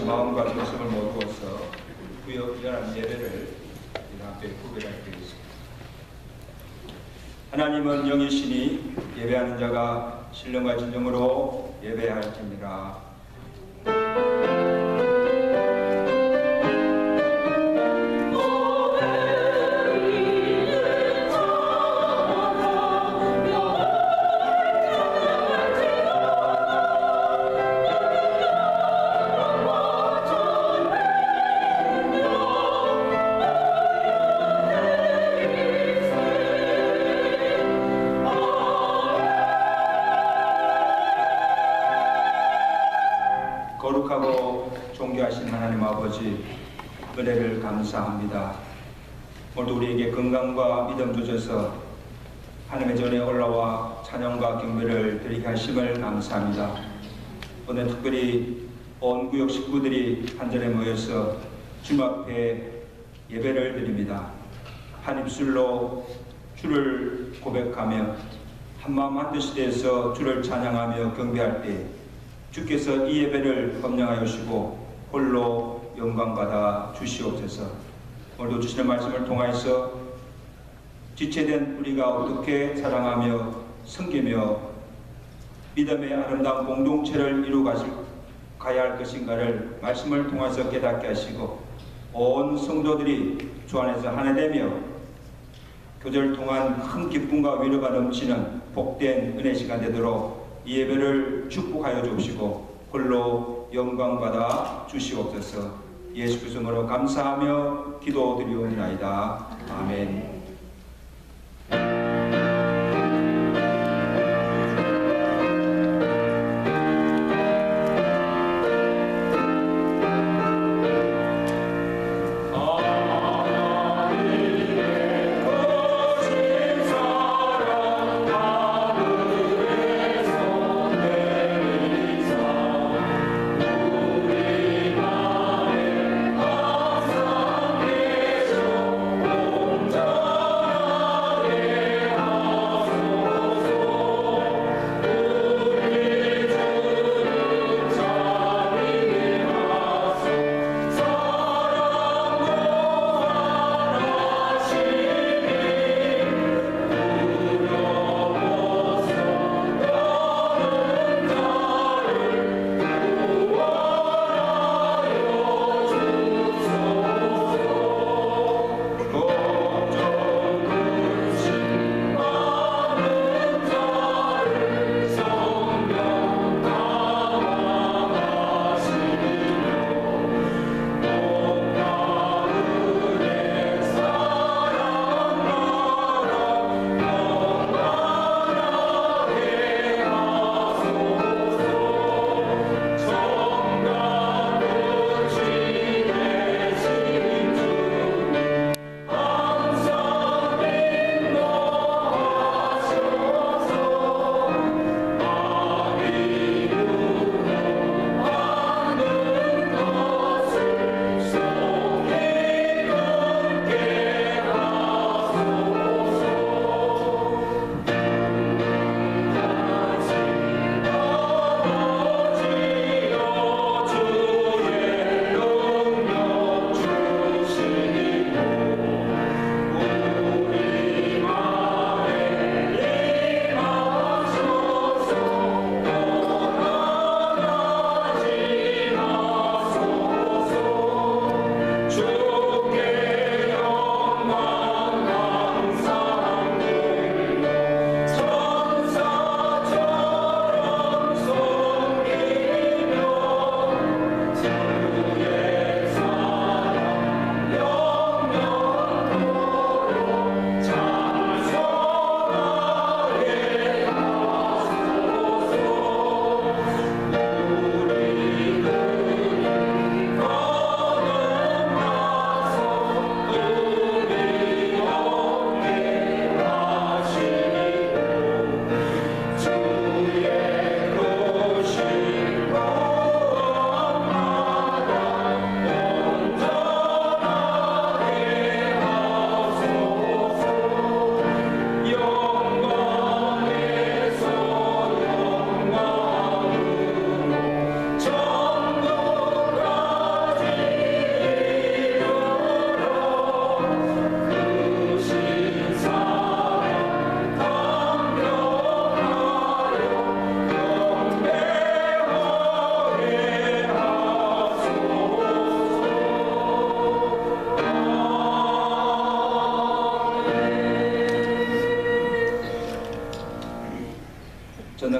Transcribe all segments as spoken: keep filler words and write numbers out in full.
마음과 정성을 모두어서 구역연한 예배를 우리 앞에 구별하게 되겠습니다. 하나님은 영이시니 예배하는 자가 신령과 진정으로 예배할지니라. 거룩하고 존귀하신 하나님 아버지, 은혜를 감사합니다. 오늘도 우리에게 건강과 믿음 주셔서 하나님의 전에 올라와 찬양과 경배를 드리게 하심을 감사합니다. 오늘 특별히 온 구역 식구들이 한전에 모여서 주님 앞에 예배를 드립니다. 한 입술로 주를 고백하며 한마음 한뜻이 되어서 주를 찬양하며 경배할 때 주께서 이 예배를 검량하여 주시고 홀로 영광받아 주시옵소서. 오늘도 주시는 말씀을 통하여서 지체된 우리가 어떻게 사랑하며 섬기며 믿음의 아름다운 공동체를 이루어 가야 할 것인가를 말씀을 통해서 깨닫게 하시고 온 성도들이 주 안에서 하나 되며 교제를 통한 큰 기쁨과 위로가 넘치는 복된 은혜 시간 되도록 이 예배를 축복하여 주시고 홀로 영광받아 주시옵소서. 예수 그리스도로 감사하며 기도드리옵나이다. 아멘. Oh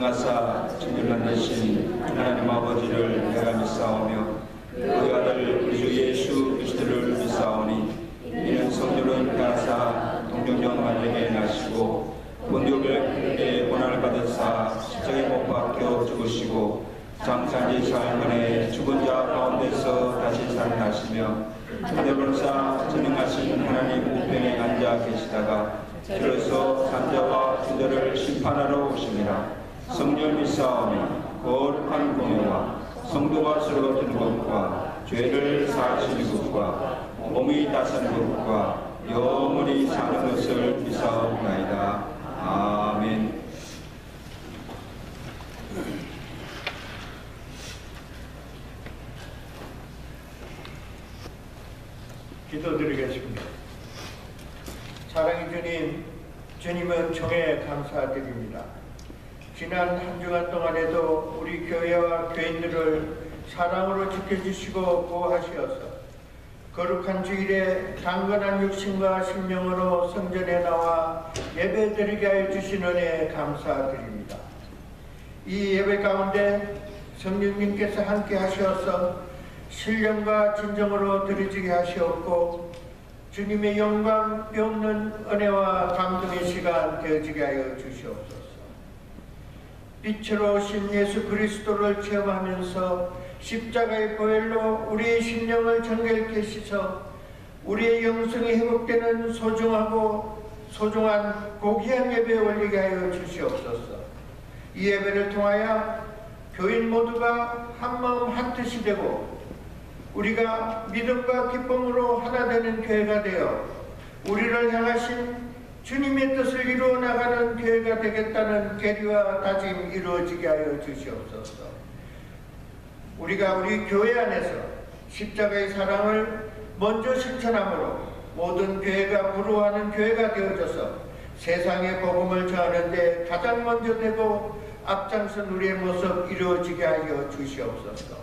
능하사 천일 만드신 하나님 아버지를 내가 믿사오며 그 아들 우리 주 예수 그리스도를 믿사오니 이는 성령을 pe하사 동정녀 마리아에게 나시고 본디오 빌라토에게 고난을 받으사 십자가에 못 박혀 죽으시고 장사지 사흘 만에 죽은 자 가운데서 다시 살아나시며 천대번사 전능하신 하나님 우편에 앉아 계시다가 들어서 산자와 주들을 심판하러 오시니라. 성령을 믿사오니 거룩한 공예와 성도가 서로 얻는 것과 죄를 사하시는 것과 몸이 다스리는 것과 영원히 사는 것을 믿사옵나이다. 아멘. 기도드리겠습니다. 사랑의 주님, 주님은 총에 감사드립니다. 지난 한 주간 동안에도 우리 교회와 교인들을 사랑으로 지켜주시고 보호하시어서 거룩한 주일에 강건한 육신과 심령으로 성전에 나와 예배드리게 하여 주신 은혜에 감사드립니다. 이 예배 가운데 성령님께서 함께 하시어서 신령과 진정으로 드려지게 하시었고 주님의 영광 빼없는 은혜와 감동의 시간 되어지게 하여 주시옵소서. 빛으로 오신 예수 그리스도를 체험하면서 십자가의 보혈로 우리의 심령을 정결케 씻어 우리의 영성이 회복되는 소중하고 소중한 고귀한 예배에 올리게 하여 주시옵소서. 이 예배를 통하여 교인 모두가 한마음 한뜻이 되고 우리가 믿음과 기쁨으로 하나 되는 교회가 되어 우리를 향하신 주님의 뜻을 이루어 나가는 교회가 되겠다는 계리와 다짐 이루어지게 하여 주시옵소서. 우리가 우리 교회 안에서 십자가의 사랑을 먼저 실천함으로 모든 교회가 부러워하는 교회가 되어져서 세상의 복음을 전하는 데 가장 먼저 되고 앞장선 우리의 모습 이루어지게 하여 주시옵소서.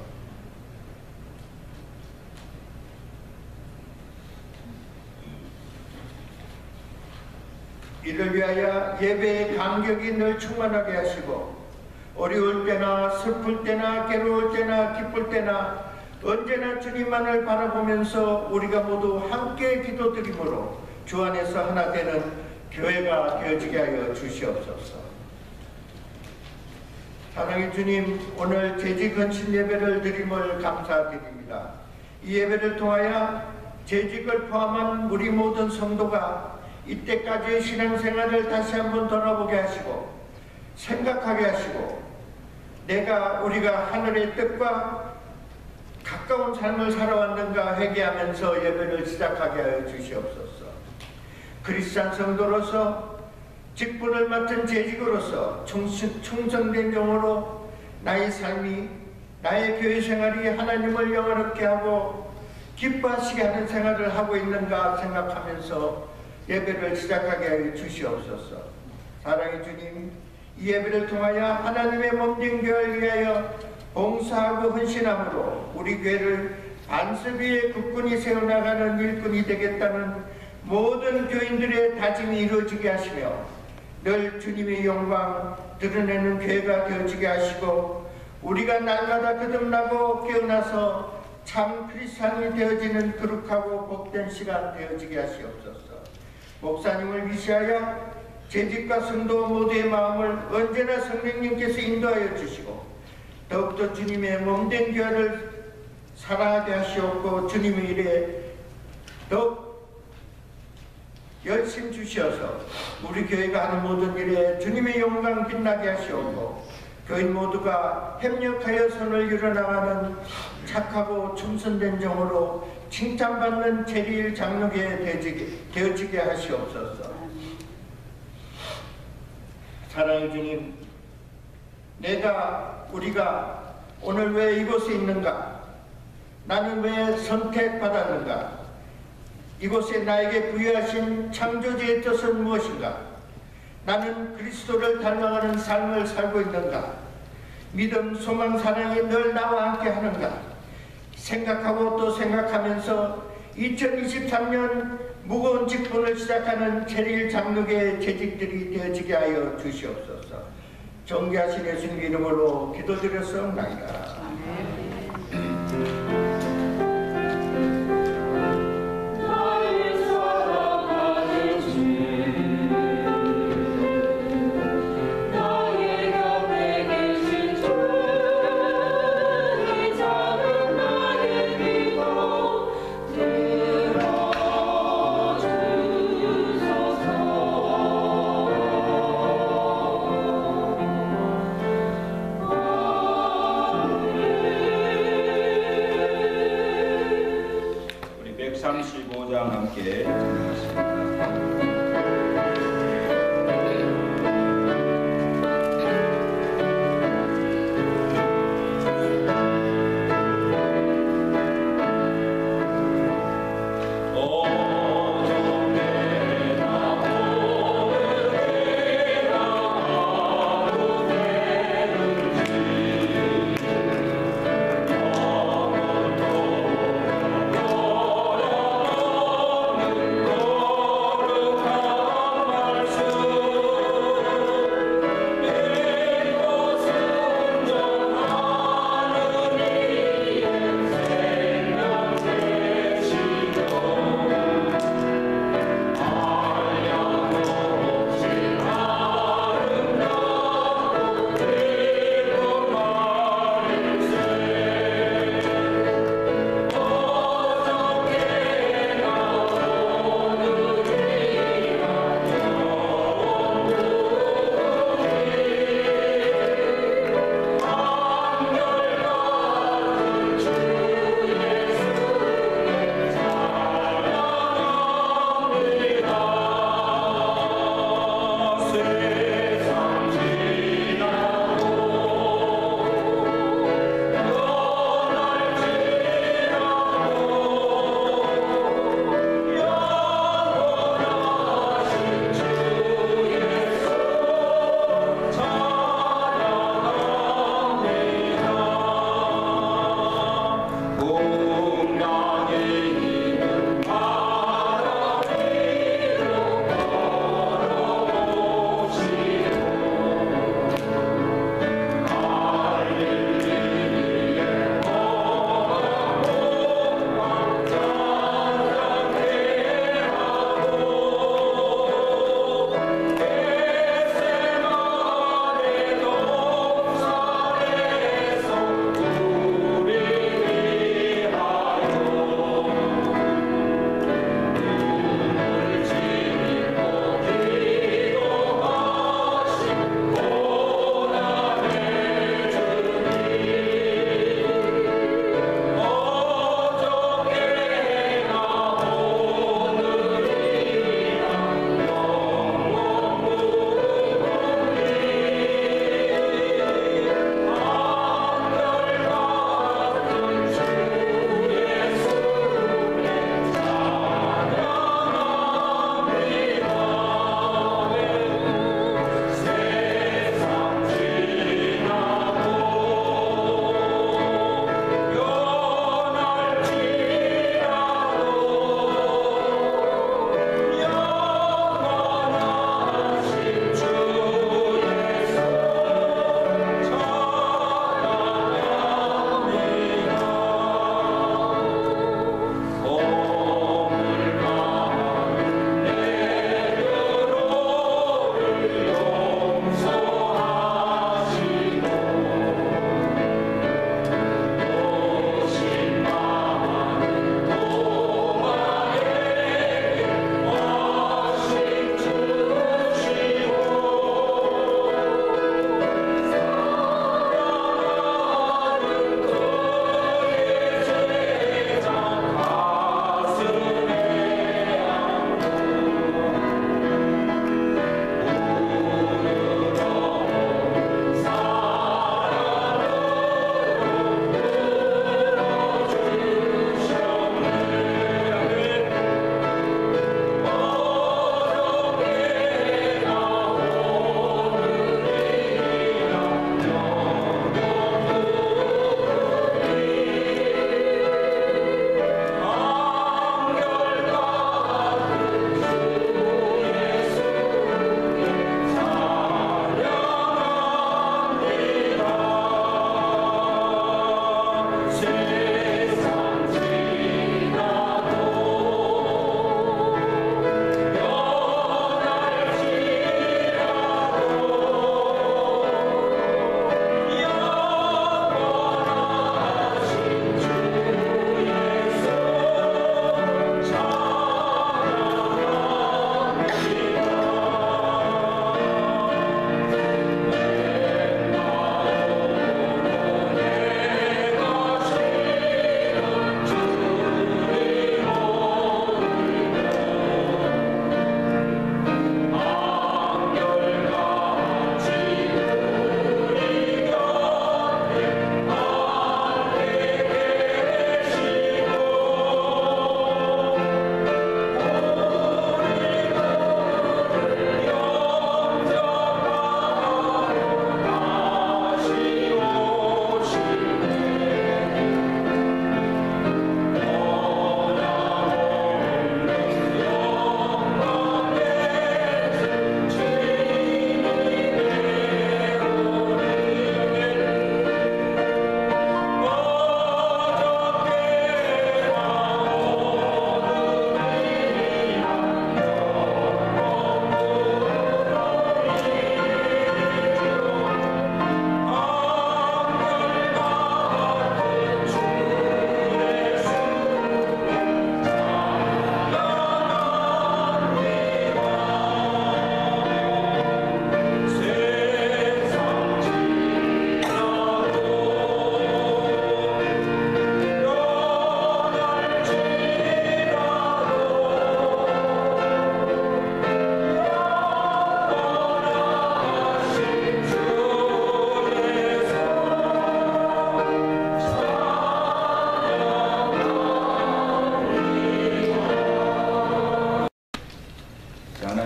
이를 위하여 예배의 간격이 늘 충만하게 하시고 어려울 때나 슬플 때나 괴로울 때나 기쁠 때나 언제나 주님만을 바라보면서 우리가 모두 함께 기도드림으로 주 안에서 하나 되는 교회가 되어지게 하여 주시옵소서. 사랑의 주님, 오늘 재직헌신 예배를 드림을 감사드립니다. 이 예배를 통하여 재직을 포함한 우리 모든 성도가 이때까지의 신앙생활을 다시 한번 돌아보게 하시고 생각하게 하시고 내가 우리가 하늘의 뜻과 가까운 삶을 살아왔는가 회개하면서 예배를 시작하게 하여 주시옵소서. 크리스찬 성도로서 직분을 맡은 재직으로서 충성된 영으로 나의 삶이 나의 교회 생활이 하나님을 영화롭게 하고 기뻐하시게 하는 생활을 하고 있는가 생각하면서 예배를 시작하게 하여 주시옵소서. 사랑의 주님, 이 예배를 통하여 하나님의 몸된 교회를 위하여 봉사하고 헌신함으로 우리 교회를 반석 위에 굳건히 세워나가는 일꾼이 되겠다는 모든 교인들의 다짐이 이루어지게 하시며 늘 주님의 영광 드러내는 교회가 되어지게 하시고 우리가 날마다 거듭나고 깨어나서 참 크리스찬이 되어지는 거룩하고 복된 시간 되어지게 하시옵소서. 목사님을 위시하여 재직과 성도 모두의 마음을 언제나 성령님께서 인도하여 주시고 더욱더 주님의 몸된 교회를 사랑하게 하시옵고 주님의 일에 더욱 열심 주시어서 우리 교회가 하는 모든 일에 주님의 영광 빛나게 하시옵고 교인 모두가 협력하여 선을 이뤄나가는 착하고 충성된 종으로 칭찬받는 제리일 장로교회 되어지게 하시옵소서. 사랑의 주님, 내가 우리가 오늘 왜 이곳에 있는가? 나는 왜 선택받았는가? 이곳에 나에게 부여하신 창조주의 뜻은 무엇인가? 나는 그리스도를 닮아가는 삶을 살고 있는가? 믿음, 소망, 사랑이 늘 나와 함께 하는가? 생각하고 또 생각하면서 이천이십삼 년 무거운 직분을 시작하는 제리일 장로교의 재직들이 되어지게 하여 주시옵소서. 정기하신 예수님 이름으로 기도드렸사옵나이다. 백삼십오 장 함께 읽겠습니다. Oh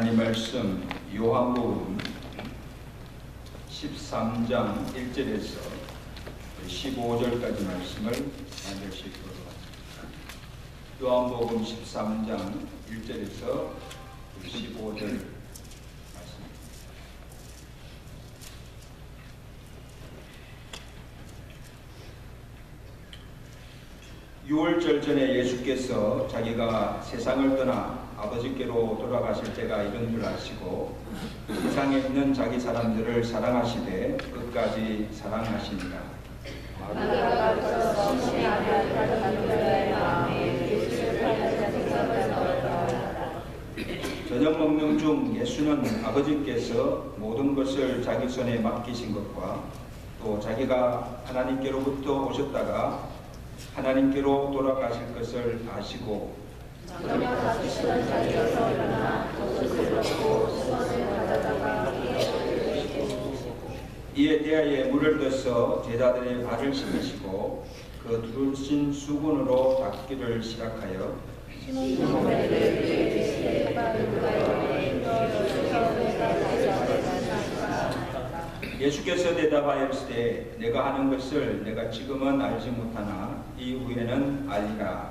하나님 말씀 요한복음 십삼 장 일 절에서 십오 절까지 말씀을 한 절씩 보도록 하겠습니다. 요한복음 십삼 장 일 절에서 십오 절 말씀입니다. 유월절 전에 예수께서 자기가 세상을 떠나 아버지께로 돌아가실 때가 이른 줄 아시고 세상에 있는 자기 사람들을 사랑하시되 끝까지 사랑하시니라. 저녁 먹는 중 예수는 아버지께서 모든 것을 자기 손에 맡기신 것과 또 자기가 하나님께로부터 오셨다가 하나님께로 돌아가실 것을 아시고 이에 대하여 물을 떠서 제자들의 발을 씻으시고 그 두르신 수건으로 닦기를 시작하여 예수께서 대답하였으되 내가 하는 것을 내가 지금은 알지 못하나 이후에는 알리라.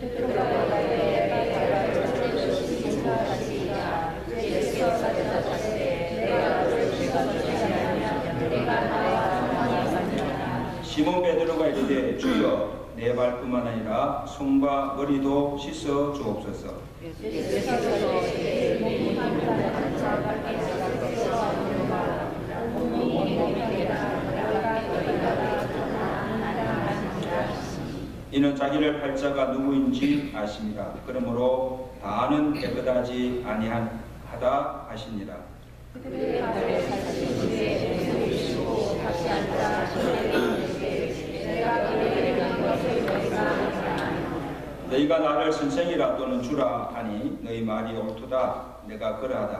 시몬 베드로가 이르되 주여 내 발뿐만 아니라 손과 머리도 씻어 주옵소서. 이는 자기를 팔 자가 누구인지 아십니다. 그러므로 다는 깨끗하지 아니하다 하시니라. 너희가 나를 선생이라 또는 주라 하니 너희 말이 옳도다. 내가 그러하다.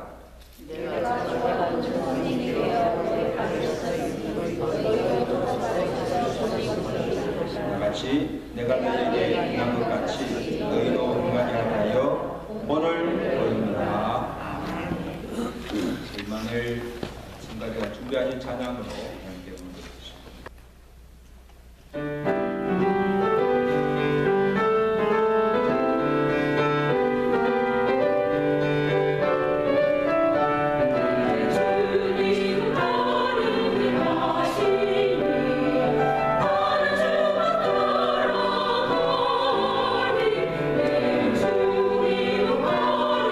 같이 내가 너희에게 행한 것 같이 너희도 행하게 하여 본을 보입니다. 일만을 성가대가 준비하신 찬양으로 함께 부르겠습니다.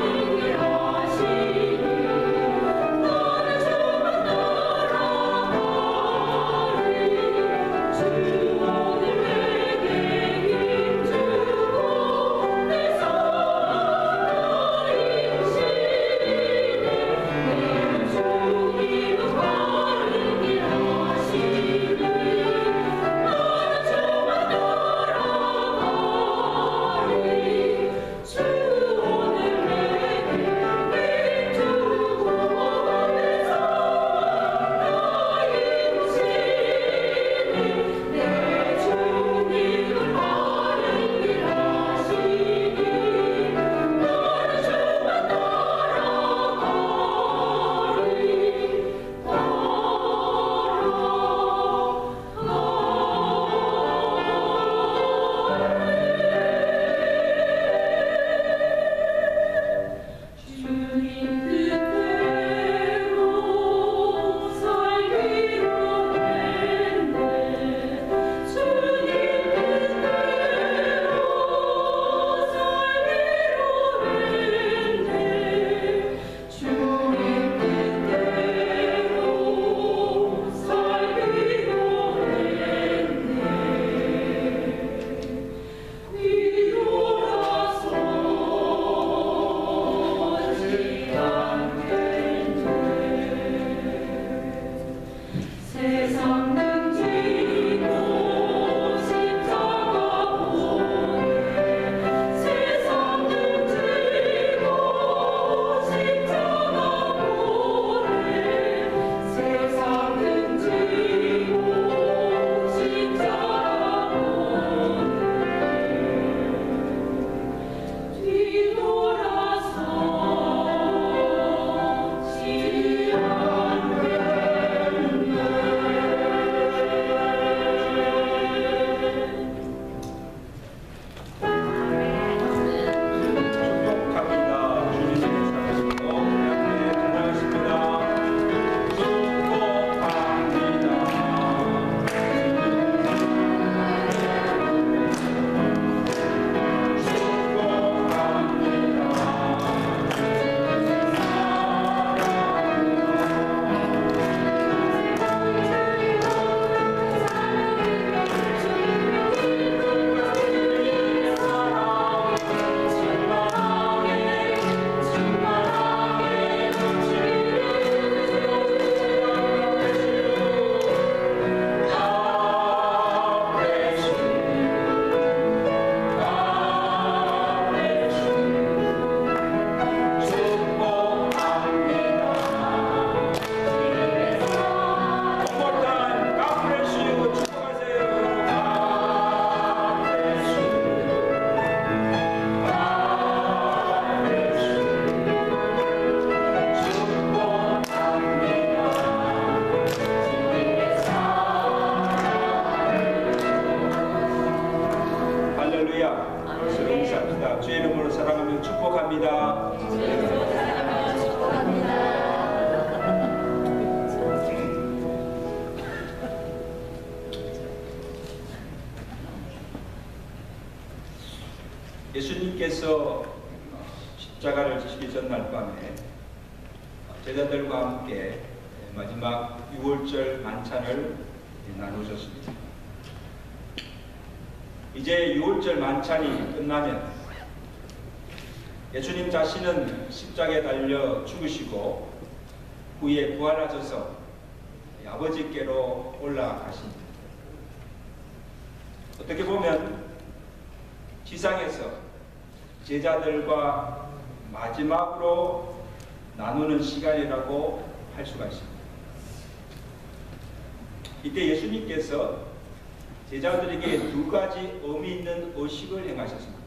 Oh 합니다. 주의 이름으로 사랑하며 축복합니다. 예수님께서 십자가를 지시기 전날 밤에 제자들과 함께 마지막 유월절 만찬을 나누셨습니다. 이제 유월절 만찬이 끝나면 예수님 자신은 십자가에 달려 죽으시고 후에 부활하셔서 아버지께로 올라가십니다. 어떻게 보면 지상에서 제자들과 마지막으로 나누는 시간이라고 할 수가 있습니다. 이때 예수님께서 제자들에게 두 가지 의미 있는 의식을 행하셨습니다.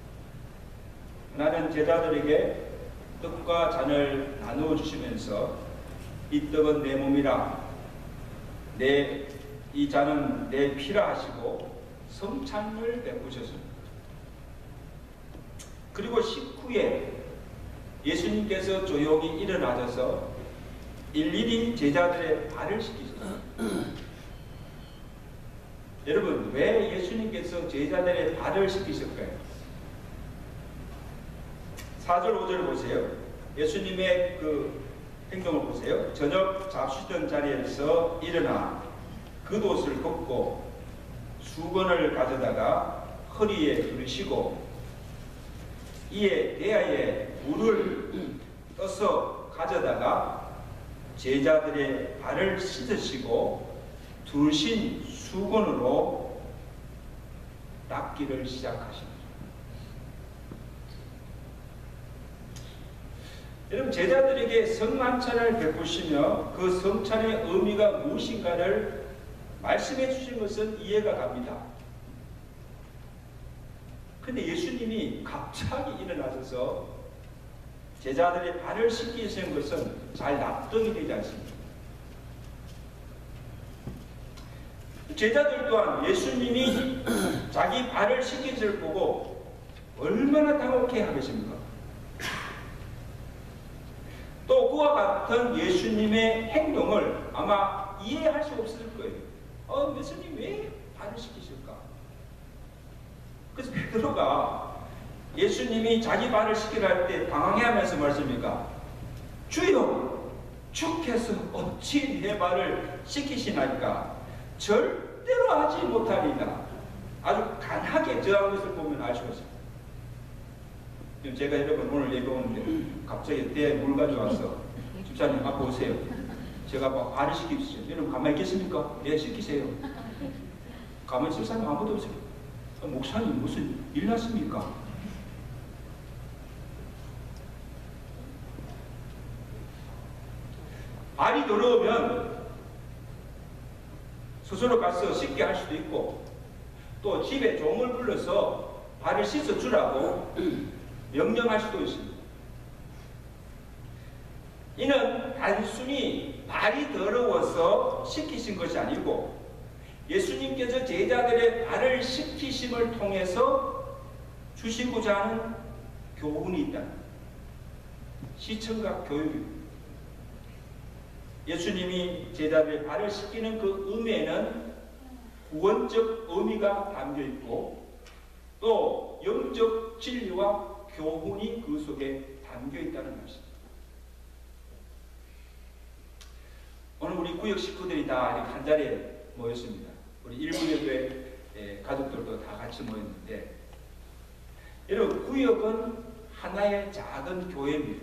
하나는 제자들에게 떡과 잔을 나누어 주시면서 이 떡은 내 몸이라, 내 이 잔은 내 피라 하시고 성찬을 베푸셨습니다. 그리고 식후에 예수님께서 조용히 일어나셔서 일일이 제자들의 발을 씻기셨습니다. 여러분, 왜 예수님께서 제자들의 발을 씻기실까요? 사 절 오 절 보세요. 예수님의 그 행동을 보세요. 저녁 잡수던 자리에서 일어나 겉옷을 벗고 수건을 가져다가 허리에 두르시고 이에 대야에 물을 떠서 가져다가 제자들의 발을 씻으시고 두르신 수건으로 닦기를 시작하십니다. 여러분, 제자들에게 성만찬을 베푸시며 그 성찬의 의미가 무엇인가를 말씀해 주신 것은 이해가 갑니다. 근데 예수님이 갑자기 일어나셔서 제자들의 발을 씻기시는 것은 잘 납득이 되지 않습니다. 제자들 또한 예수님이 자기 발을 씻기실 보고 얼마나 당혹해 하겠습니까? 또 그와 같은 예수님의 행동을 아마 이해할 수 없을 거예요. 어, 예수님 왜 발을 씻기실까? 그래서 베드로가 예수님이 자기 발을 씻기려 할 때 당황해하면서 말씀입니까? 주여, 주께서 어찌 내 발을 씻기시나이까? 절대로 하지 못하리라. 아주 강하게 저한 것을 보면 알 수가 있습니다. 제가 여러분 오늘 예배 오는데 갑자기 대에 물 가져와서 집사님 앞에 오세요. 제가 막 발을 씻기시죠. 여러분 가만히 있겠습니까? 네, 씻기세요. 가만히 있을 사람 아무도 없어요. 아, 목사님 무슨 일 났습니까? 발이 더러우면 스스로 가서 씻게 할 수도 있고 또 집에 종을 불러서 발을 씻어 주라고 명령할 수도 있습니다. 이는 단순히 발이 더러워서 씻기신 것이 아니고 예수님께서 제자들의 발을 씻기심을 통해서 주시고자 하는 교훈이 있다. 시청각 교육입니다. 예수님이 제자들의 발을 씻기는 그 의미에는 구원적 의미가 담겨 있고 또 영적 진리와 교훈이 그 속에 담겨 있다는 것입니다. 오늘 우리 구역 식구들이 다 이렇게 한 자리에 모였습니다. 우리 일구역의 가족들도 다 같이 모였는데, 여러분, 구역은 하나의 작은 교회입니다.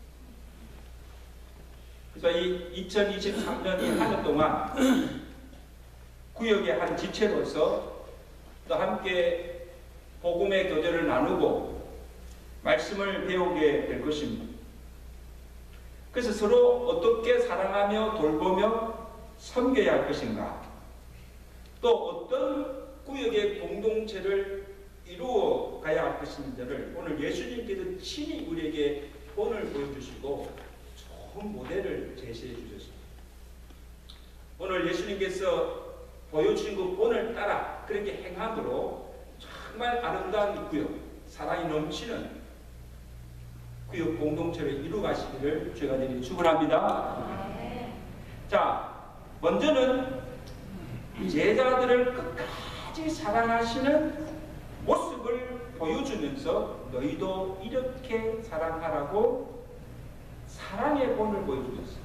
그래서 이 이천이십삼 년 이 한 해 동안 구역의 한 지체로서 또 함께 복음의 교제를 나누고 말씀을 배우게 될 것입니다. 그래서 서로 어떻게 사랑하며 돌보며 섬겨야 할 것인가, 또 어떤 구역의 공동체를 이루어 가야 할 것인지를 오늘 예수님께서 친히 우리에게 본을 보여주시고 좋은 모델을 제시해 주셨습니다. 오늘 예수님께서 보여주신 그 본을 따라 그렇게 행함으로 정말 아름다운 구역, 사랑이 넘치는 구역 공동체를 이루가시기를 주의 간절히 축원합니다. 자, 먼저는 제자들을 끝까지 사랑하시는 모습을 보여주면서 너희도 이렇게 사랑하라고 사랑의 본을 보여주셨어요.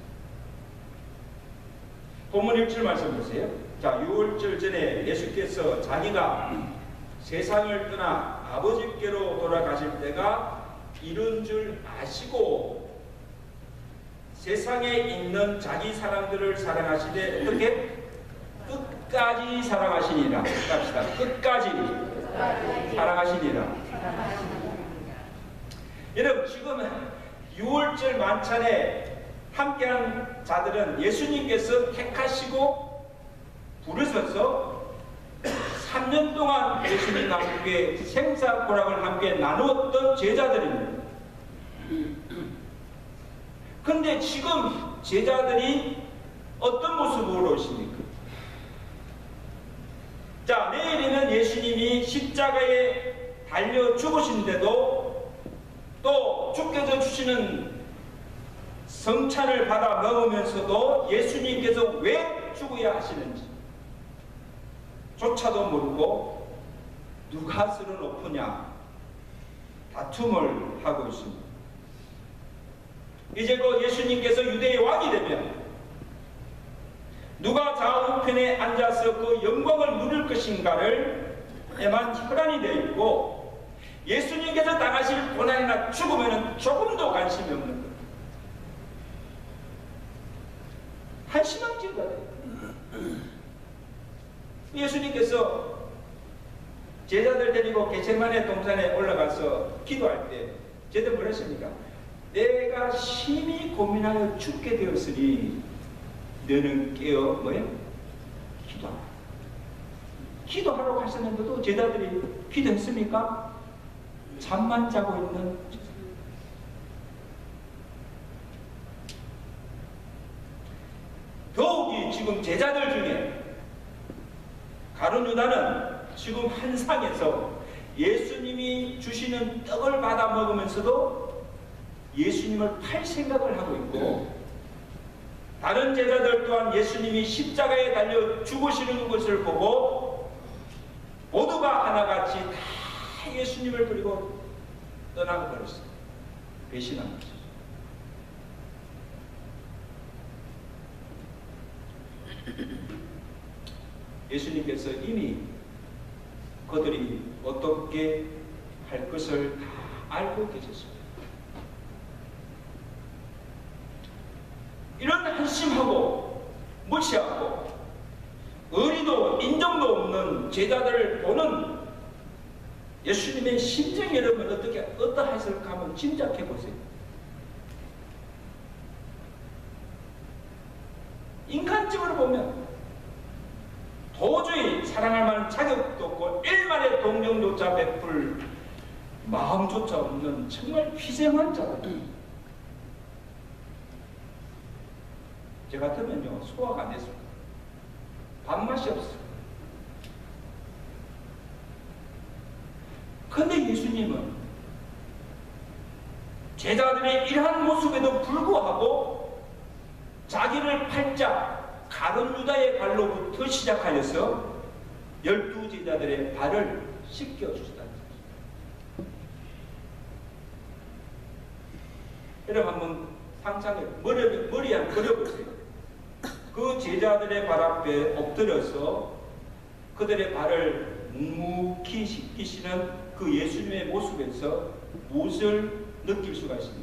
본문 일 절 말씀 보세요. 자, 유월절 전에 예수께서 자기가 세상을 떠나 아버지께로 돌아가실 때가 이른 줄 아시고 세상에 있는 자기 사람들을 사랑하시되 어떻게? 끝까지 사랑하시니라. 갑시다. 끝까지 사랑하시니라. 여러분, 지금 유월절 만찬에 함께한 자들은 예수님께서 택하시고 부르셔서 삼 년 동안 예수님과 함께 생사고락을 함께 나누었던 제자들입니다. 그런데 지금 제자들이 어떤 모습으로 오십니까? 자, 내일에는 예수님이 십자가에 달려 죽으신데도 또 주께서 주시는 성찬을 받아 먹으면서도 예수님께서 왜 죽어야 하시는지 조차도 모르고 누가 스를 높으냐 다툼을 하고 있습니다. 이제 곧 예수님께서 유대의 왕이 되면 누가 좌우편에 앉아서 그 영광을 누릴 것인가를 에만 혈안이 되어 있고 예수님께서 당하실 고난이나 죽으면 조금도 관심이 없는 것. 한심한 제자들. 예수님께서 제자들 데리고 겟세마네 동산에 올라가서 기도할 때 제자들 뭐라 했습니까? 내가 심히 고민하여 죽게 되었으니 너는 깨어 뭐예요? 기도하라. 기도하라고 하셨는데도 제자들이 기도했습니까? 잠만 자고 있는 더욱이 지금 제자들 중에 가룟 유다는 지금 한 상에서 예수님이 주시는 떡을 받아 먹으면서도 예수님을 팔 생각을 하고 있고 다른 제자들 또한 예수님이 십자가에 달려 죽으시는 것을 보고 모두가 하나같이 다 예수님을 버리고 떠나고 버렸어요. 배신한 것이죠. 예수님께서 이미 그들이 어떻게 할 것을 다 알고 계셨습니다. 이런 한심하고 무시하고 의리도 인정도 없는 제자들을 보는 예수님의 심정이 여러분 어떻게 어떠했을까 한번 짐작해 보세요. 인간적으로 보면 도저히 사랑할 만한 자격도 없고 일말의 동정조차 베풀 마음조차 없는 정말 희생한 자들. 저 같으면요 소화가 안 됐습니다. 밥맛이 없어요. 그런데 예수님은 제자들의 이러한 모습에도 불구하고 자기를 팔자 가룟 유다의 발로부터 시작하여서 열두 제자들의 발을 씻겨주셨다는 것입니다. 여러분 한번 상상해 머리, 머리 한 그려보세요. 그 제자들의 발 앞에 엎드려서 그들의 발을 묵묵히 씻기시는 그 예수님의 모습에서 무엇을 느낄 수가 있습니까?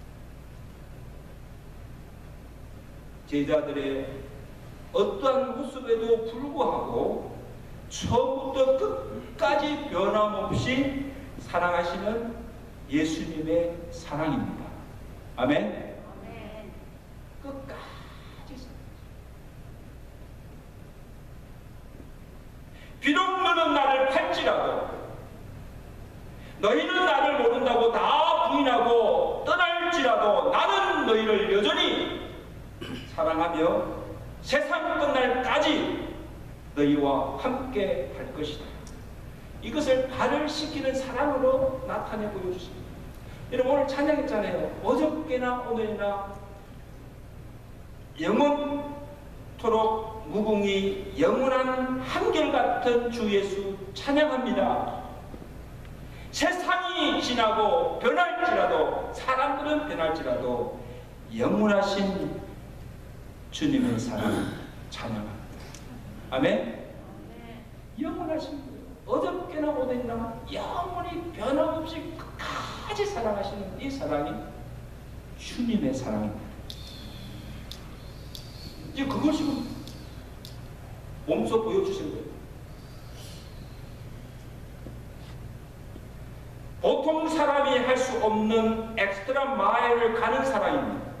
제자들의 어떠한 모습에도 불구하고 처음부터 끝까지 변함없이 사랑하시는 예수님의 사랑입니다. 아멘? 아멘. 끝까지 비록 너는 나를 팔지라도 너희는 나를 모른다고 다 부인하고 떠날지라도 나는 너희를 여전히 사랑하며 세상 끝날까지 너희와 함께 할 것이다. 이것을 발을시키는 사랑으로 나타내 보여주십니다. 여러분 오늘 찬양했잖아요. 어저께나 오늘이나 영원토록 무궁히 영원한 한결같은 주 예수 찬양합니다. 세상이 지나고 변할지라도, 사람들은 변할지라도 영원하신 주님의 사랑 찬양합니다. 아멘? 영원하신 거예요. 어저께나 오늘이나 영원히 변함없이 끝까지 사랑하시는 이 사랑이 주님의 사랑입니다. 이제 그걸 지금 몸소 보여주신 거예요. 보통 사람이 할 수 없는 엑스트라 마일을 가는 사랑입니다.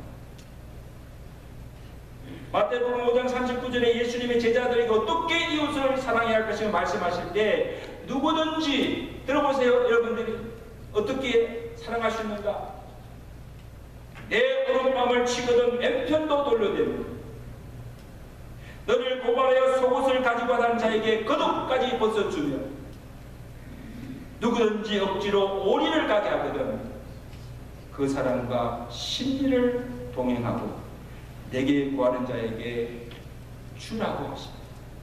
마태복음 오 장 삼십구 절에 예수님의 제자들에게 어떻게 이웃을 사랑해야 할 것인가 말씀하실 때, 누구든지 들어보세요. 여러분들이 어떻게 사랑할 수 있는가? 내 오른밤을 치거든 왼편도 돌려대고, 너를 고발하여 속옷을 가지고 가는 자에게 겉옷까지 벗어주며, 누구든지 억지로 오리를 가게 하거든 그 사람과 심리를 동행하고 내게 구하는 자에게 주라고 하십니다.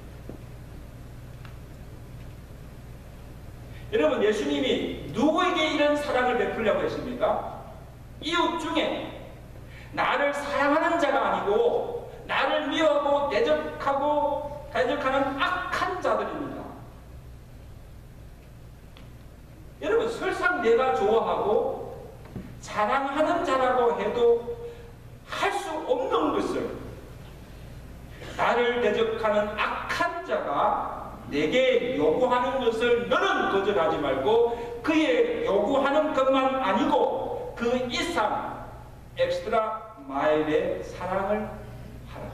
여러분, 예수님이 누구에게 이런 사랑을 베풀려고 했습니까? 이웃 중에 나를 사랑하는 자가 아니고 나를 미워하고 대적하고 대적하는 악한 자들입니다. 여러분, 설사 내가 좋아하고 사랑하는 자라고 해도 할 수 없는 것을, 나를 대적하는 악한 자가 내게 요구하는 것을 너는 거절하지 말고 그의 요구하는 것만 아니고 그 이상 엑스트라 마일의 사랑을 하라.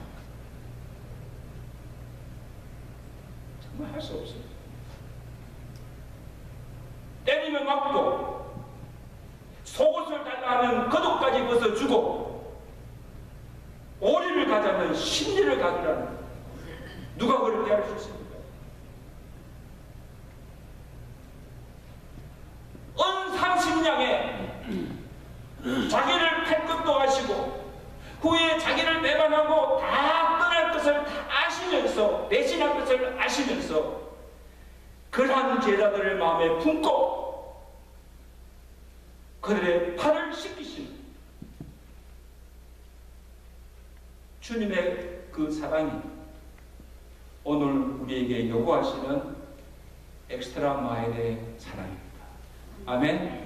정말 할 수 없어요. 때리면 맞고, 속옷을 달라 하면 겉옷까지 벗어주고, 오리를 가자면 심리를 가두라는, 누가 그렇게 할 수 있습니까? 은 삼십 냥에 자기를 팔 것도 아시고 후에 자기를 배반하고 다 떠날 것을 다 아시면서, 배신할 것을 아시면서 그러한 제자들을 마음에 품고 그들의 팔을 씻기신 주님의 그 사랑이 오늘 우리에게 요구하시는 엑스트라 마일의 사랑입니다. 아멘?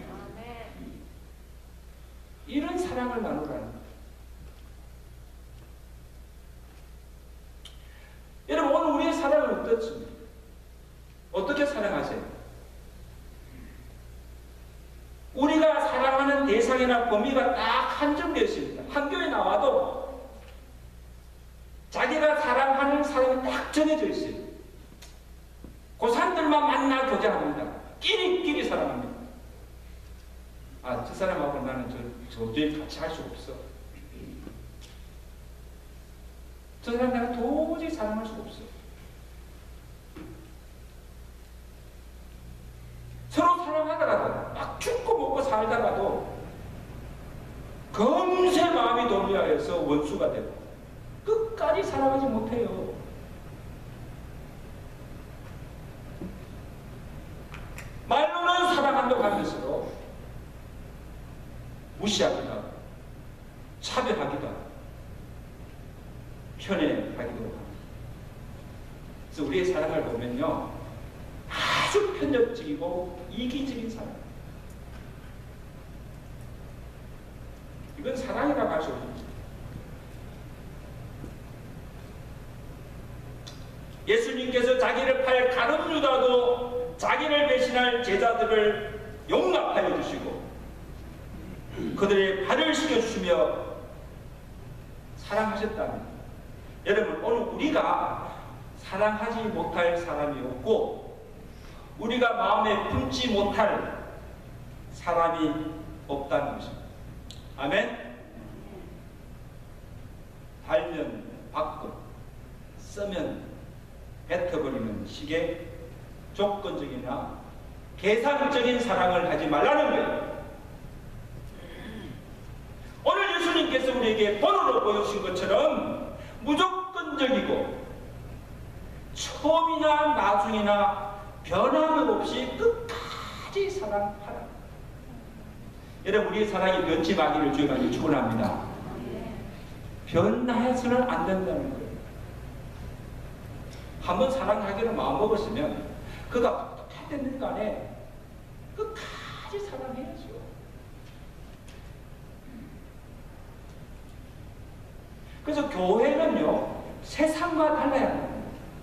이런 사랑을 나누라는 거예요. 여러분, 오늘 우리의 사랑은 어떻습니까? 어떻게 사랑하세요? 우리가 사랑하는 대상이나 범위가 딱 한정되어 있습니다. 학교에 나와도 자기가 사랑하는 사람이 딱 정해져 있어요. 그 사람들만 만나 교제합니다. 끼리끼리 사랑합니다. 아, 저 사람하고 나는 저, 도저히 같이 할 수 없어. 저 사람 내가 도저히 사랑할 수 없어. 서로 사랑하다가도 막 죽고 먹고 살다가도 금세 마음이 동요하여서 원수가 되고 끝까지 사랑하지 못해요. 말로는 사랑한다고 하면서도 무시하기도 하고 차별하기도 하고 편애하기도 하고. 그래서 우리의 사랑을 보면요, 아주 편협적이고 이기적인 사랑. 이건 사랑이라고 할 수 없습니다. 예수님께서 자기를 팔 가룟 유다도 자기를 배신할 제자들을 용납하여 주시고 그들의 발을 씻겨주시며 사랑하셨다면, 여러분, 오늘 우리가 사랑하지 못할 사람이 없고 우리가 마음에 품지 못할 사람이 없다는 것입니다. 아멘? 달면 받고 쓰면 뱉어버리는 식의 조건적이나 계산적인 사랑을 하지 말라는 거예요. 오늘 예수님께서 우리에게 본으로 보여주신 것처럼 무조건적이고 처음이나 나중이나 변함이 없이 끝까지 사랑하라. 여러분, 우리의 사랑이 변치 마기를 주님께 축원합니다. 변해서는 안 된다는 거예요. 한번 사랑하기로 마음먹었으면 그가 어떻게 됐든 간에 끝까지 사랑해야죠. 그래서 교회는요, 세상과 달라야 합니다.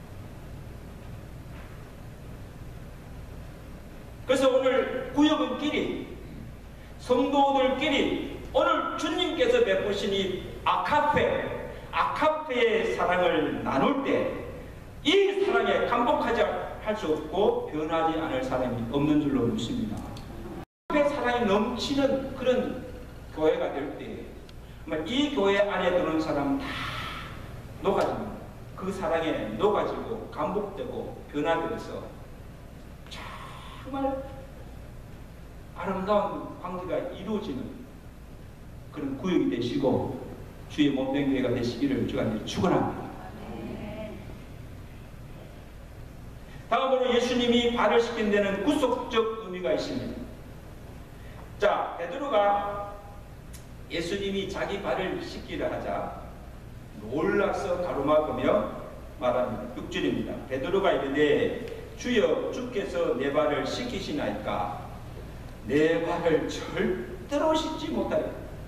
그래서 오늘 구역원끼리, 성도들끼리 오늘 주님께서 베푸신 이 아카페, 아카페의 사랑을 나눌 때 이 사랑에 감복하지 할 수 없고 변하지 않을 사람이 없는 줄로 믿습니다. 아카페 사랑이 넘치는 그런 교회가 될 때 이 교회 안에 드는 사람 다 녹아집니다. 그 사랑에 녹아지고 감복되고 변화되어서 정말 아름다운 관계가 이루어지는 그런 구역이 되시고 주의 몸된 교회가 되시기를 주가 축원합니다. 다음으로 예수님이 발을 씻긴 데는 구속적 의미가 있습니다. 자, 베드로가 예수님이 자기 발을 씻기를 하자 놀라서 가로막으며 말합니다. 육 절입니다. 베드로가 이르되 주여, 주께서 내 발을 씻기시나이까? 내 발을 절대로 씻지 못하리라.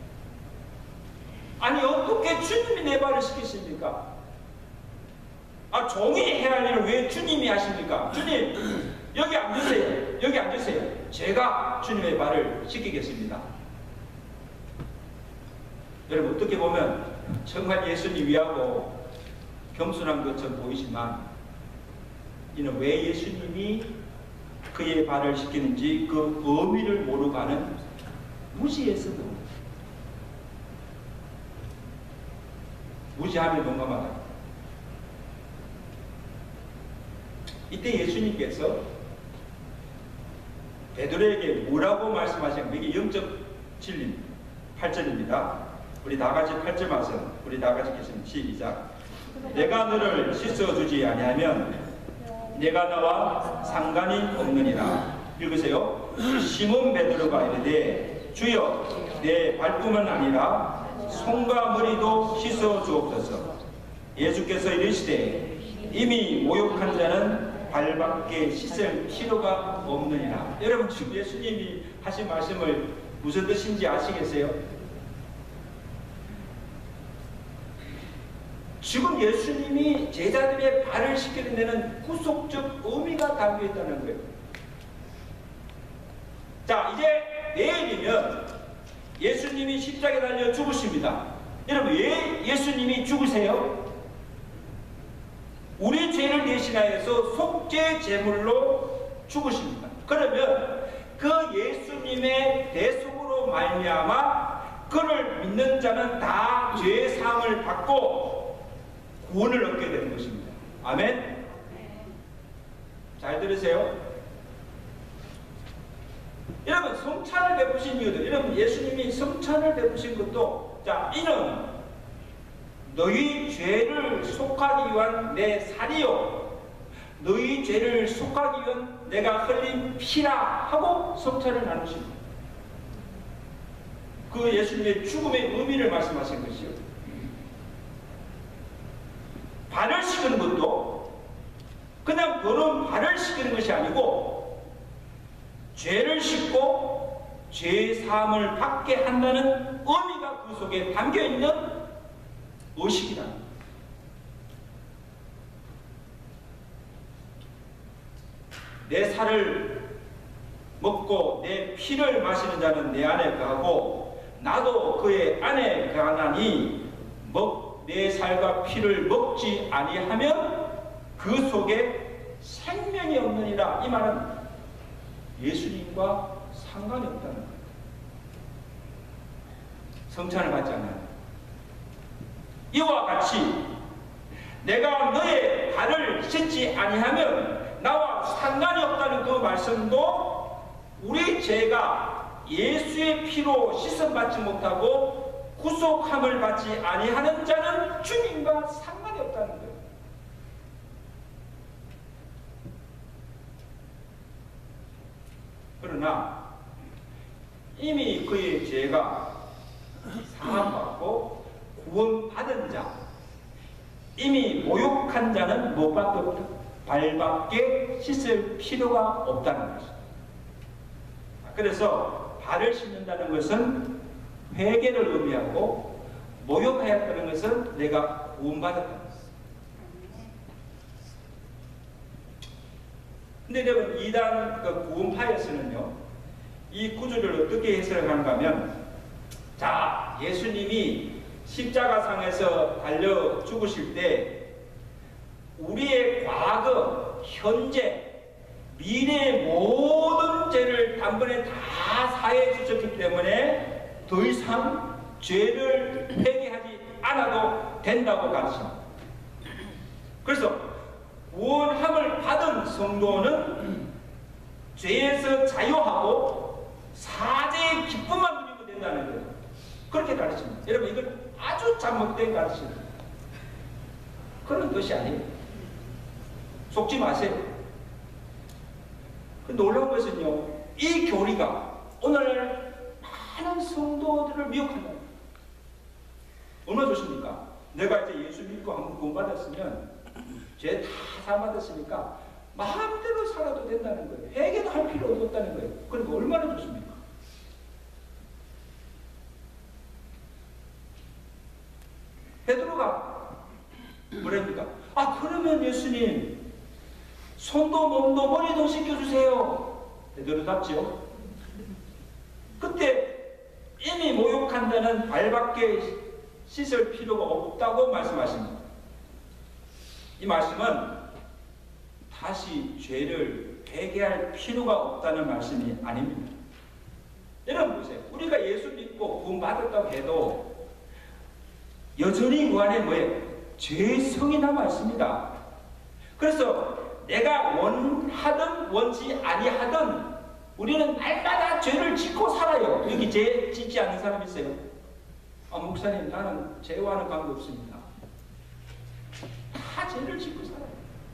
아니, 어떻게 주님이 내 발을 씻기십니까? 아, 종이 해야 할 일을 왜 주님이 하십니까? 주님, 여기 앉으세요. 여기 앉으세요. 제가 주님의 발을 씻기겠습니다. 여러분, 어떻게 보면 정말 예수님 위하고 겸손한 것처럼 보이지만 이는 왜 예수님이 그의 발을 씻기는지 그 의미를 모르고 가는 무지해서도 무지함에 동감하다. 이때 예수님께서 베드로에게 뭐라고 말씀하시는가? 이게 영적 진리입니다. 팔 절입니다. 우리 다같이 팔 절 말씀, 우리 다같이 계시면 시작. 내가 너를 씻어주지 아니하면 내가 나와 상관이 없느니라. 읽으세요. 시몬 베드로가 이르되 주여, 내 발뿐만 아니라 손과 머리도 씻어 주옵소서. 예수께서 이르시되 이미 모욕한 자는 발밖에 씻을 필요가 없느니라. 여러분, 지금 예수님이 하신 말씀을 무슨 뜻인지 아시겠어요? 지금 예수님이 제자들의 발을 씻기는 데는 구속적 의미가 담겨 있다는 거예요. 자, 이제 내일이면 예수님이 십자가에 달려 죽으십니다. 여러분, 왜 예수님이 죽으세요? 우리 죄를 대신하여서 속죄 제물로 죽으십니다. 그러면 그 예수님의 대속으로 말미암아 그를 믿는 자는 다 죄 사함을 받고 구원을 얻게 되는 것입니다. 아멘. 잘 들으세요. 여러분, 성찬을 베푸신 이유도, 여러분, 예수님이 성찬을 베푸신 것도, 자, 이는 너희 죄를 속하기 위한 내 살이요, 너희 죄를 속하기 위한 내가 흘린 피라 하고 성찬을 나누십니다. 그 예수님의 죽음의 의미를 말씀하신 것이요. 발을 씻는 것도 그냥 너는 발을 씻는 것이 아니고 죄를 씻고 죄 사함을 받게 한다는 의미가 그 속에 담겨있는 의식이다. 내 살을 먹고 내 피를 마시는 자는 내 안에 거하고 나도 그의 안에 거하나니 먹 내 살과 피를 먹지 아니하면 그 속에 생명이 없느니라. 이 말은 예수님과 상관이 없다는 거예요. 성찬을 받지 않아요. 이와 같이 내가 너의 발을 씻지 아니하면 나와 상관이 없다는 그 말씀도 우리 죄가 예수의 피로 씻음받지 못하고 구속함을 받지 아니하는 자는 주님과 상관이 없다는 거예요. 그러나 이미 그의 죄가 사함받고 구원받은 자, 이미 모욕한 자는 못밖에 없다. 발밖에 씻을 필요가 없다는 것입니다. 그래서 발을 씻는다는 것은 회개를 의미하고 모욕하였다는 것은 내가 구원받았다는 것입니다. 근데 여러분 이단 그 구원파에서는요, 이 구절을 어떻게 해석하는가 하면, 자, 예수님이 십자가상에서 달려 죽으실 때 우리의 과거, 현재, 미래의 모든 죄를 단번에 다 사해 주셨기 때문에 더 이상 죄를 회개하지 않아도 된다고 가르칩니다. 그래서 구원함을 받은 성도는 죄에서 자유하고 사죄의 기쁨만 누리면 된다는 거예요. 그렇게 가르칩니다. 여러분, 이건 아주 잘못된 가르침입니다. 그런 것이 아니에요. 속지 마세요. 그 놀라운 것은요, 이 교리가 오늘 많은 성도들을 미혹한다. 얼마나 좋습니까? 내가 이제 예수 믿고 한번 구원받았으면 죄 다 사받았으니까 마음대로 살아도 된다는 거예요. 회개도 할 필요 없다는 거예요. 그러니까 얼마나 좋습니까? 베드로가 뭐랍니까? 아, 그러면 예수님 손도 몸도 머리도 씻겨주세요. 베드로답죠. 그때 이미 모욕한 자는 발밖에 씻을 필요가 없다고 말씀하십니다. 이 말씀은 다시 죄를 회개할 필요가 없다는 말씀이 아닙니다. 여러분 보세요. 우리가 예수 믿고 구원받았다고 해도 여전히 그 안에 뭐예요? 죄성이 남아있습니다. 그래서 내가 원하든 원치 아니하든 우리는 날마다 죄를 짓고 살아요. 여기 죄 짓지 않는 사람 있어요? 아, 목사님, 나는 죄와는 관계없습니다. 다 죄를 짓고 살아요.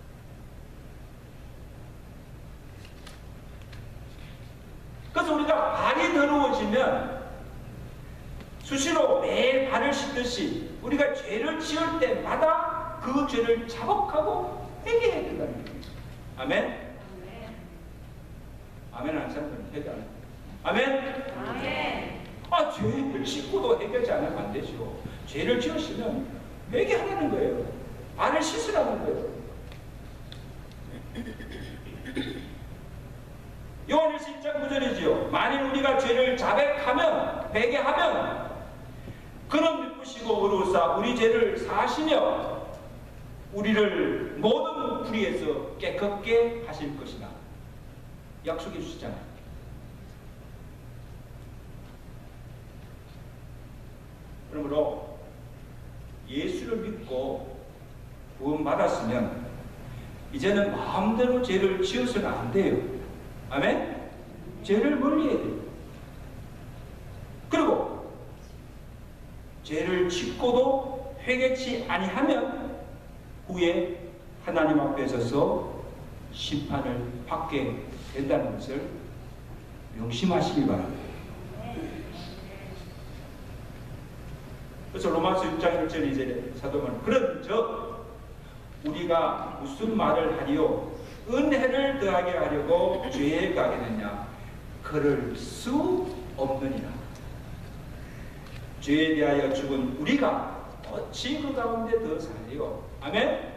그래서 우리가 발이 더러워지면 수시로 매일 발을 씻듯이 우리가 죄를 지을 때마다 그 죄를 자복하고 회개해야 된다는 거예요. 아멘? 아멘 하는 사람들은 회개 안 해요. 아멘? 아멘. 아, 죄를 짓고도 회개하지 않으면 안 되죠. 죄를 지었으면 회개하라는 거예요. 발을 씻으라는 거예요. 요한일서 일 장 구 절이지요. 만일 우리가 죄를 자백하면, 회개하면 그는 믿으시고 의로우사 우리 죄를 사하시며 우리를 모든 불의에서 깨끗게 하실 것이다. 약속해 주시잖아요. 그러므로 예수를 믿고 구원받았으면 이제는 마음대로 죄를 지어서는 안 돼요. 아멘? 죄를 멀리해야 돼요. 그리고 죄를 짓고도 회개치 아니하면 후에 하나님 앞에 서서 심판을 받게 된다는 것을 명심하시기 바랍니다. 그래서 로마서 육 장 일 절 이 절에 사도는 그런즉 우리가 무슨 말을 하리요? 은혜를 더하게 하려고 죄에 가겠느냐? 그럴 수 없느니라. 죄에 대하여 죽은 우리가 어찌 그 가운데 더 살리요? 아멘?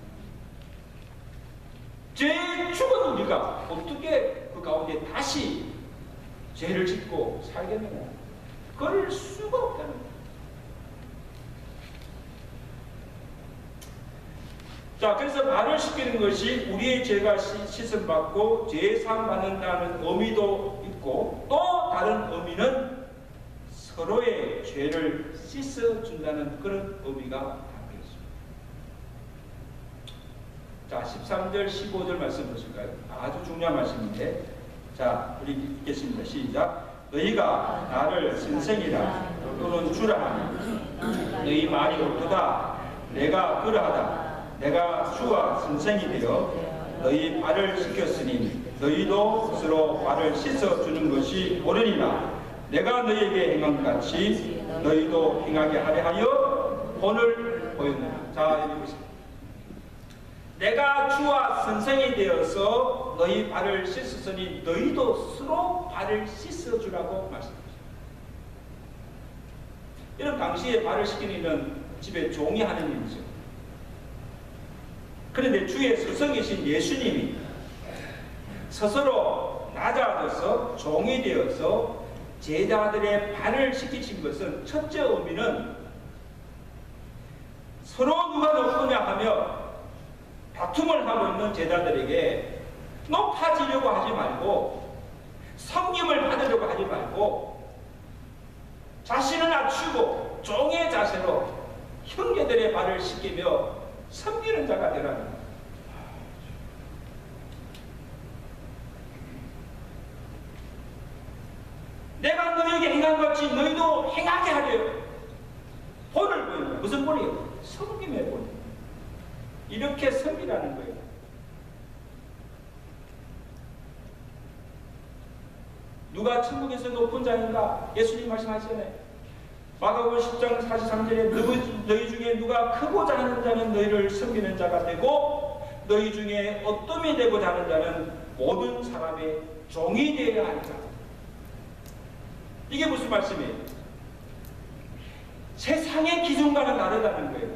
죄에 죽은 우리가 어떻게 그 가운데 다시 죄를 짓고 살겠느냐? 그럴 수가 없다는 거예요. 자, 그래서 발을 씻기는 것이 우리의 죄가 씻음 받고 죄사함 받는다는 의미도 있고, 또 다른 의미는 서로의 죄를 씻어준다는 그런 의미가 담겨 있습니다. 자, 십삼 절 십오 절 말씀 보실까요? 아주 중요한 말씀인데, 자, 우리 읽겠습니다. 시작. 너희가 나를 선생이라 또는 주라 하니 너희 말이 옳도다. 내가 그러하다. 내가 주와 선생이 되어 너희 발을 씻겼으니 너희도 스스로 발을 씻어주는 것이 옳으니라. 내가 너희에게 행한 같이 너희도 행하게 하려 하여 본을 보였느니라. 자, 여기 보세요. 내가 주와 선생이 되어서 너희 발을 씻었으니 너희도 스스로 발을 씻어주라고 말씀하셨습니다. 이런 당시에 발을 씻기는 일은 집에 종이 하는 일이죠. 그런데 주의 스승이신 예수님이 스스로 낮아져서 종이 되어서 제자들의 발을 씻기신 것은 첫째 의미는 서로 누가 높으냐 하며 다툼을 하고 있는 제자들에게 높아지려고 하지 말고 섬김을 받으려고 하지 말고 자신을 낮추고 종의 자세로 형제들의 발을 씻기며 섬기는 자가 되라는 거예요. 내가 너희에게 행한 것이 너희도 행하게 하려요. 본을 보이는 거예요. 무슨 본이에요? 섬김의 본. 이렇게 섬기라는 거예요. 누가 천국에서 높은 자인가? 예수님 말씀하시잖아요. 마가복음 십 장 사십삼 절에 너희, 너희 중에 누가 크고자 하는 자는 너희를 섬기는 자가 되고 너희 중에 어떠함이 되고자 하는 자는 모든 사람의 종이 되어야 하는 자. 이게 무슨 말씀이에요? 세상의 기준과는 다르다는 거예요.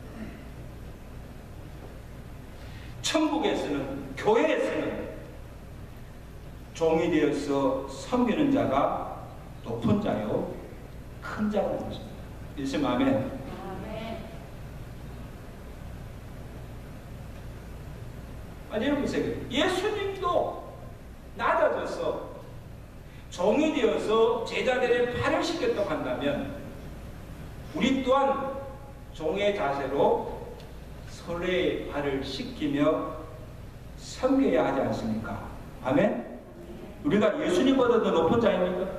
천국에서는, 교회에서는 종이 되어서 섬기는 자가 높은 자요, 큰 자라는 것입니다. 예수님 아멘. 아멘. 아니 여러분 보세요. 예수님도 낮아져서 종이 되어서 제자들의 발을 씻겼다고 한다면 우리 또한 종의 자세로 서로의 발을 씻기며 섬겨야 하지 않습니까? 아멘? 우리가 예수님보다 더 높은 자입니까?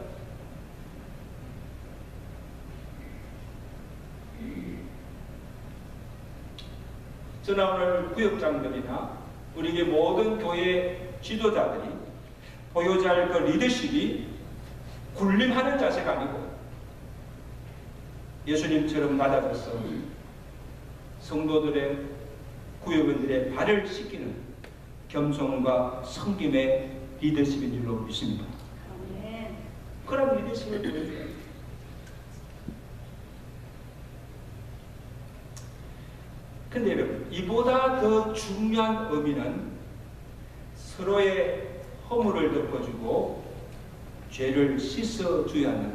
저는 오늘 구역장들이나 우리에게 모든 교회 지도자들이 보여줘야 할 그 리더십이 군림하는 자세가 아니고 예수님처럼 낮아져서 성도들의 구역원들의 발을 씻기는 겸손과 섬김의 리더십인 줄로 믿습니다. 그런 리더십을 보여줘야 합니다. 근데 여러분, 이보다 더 중요한 의미는 서로의 허물을 덮어주고 죄를 씻어줘야 한다.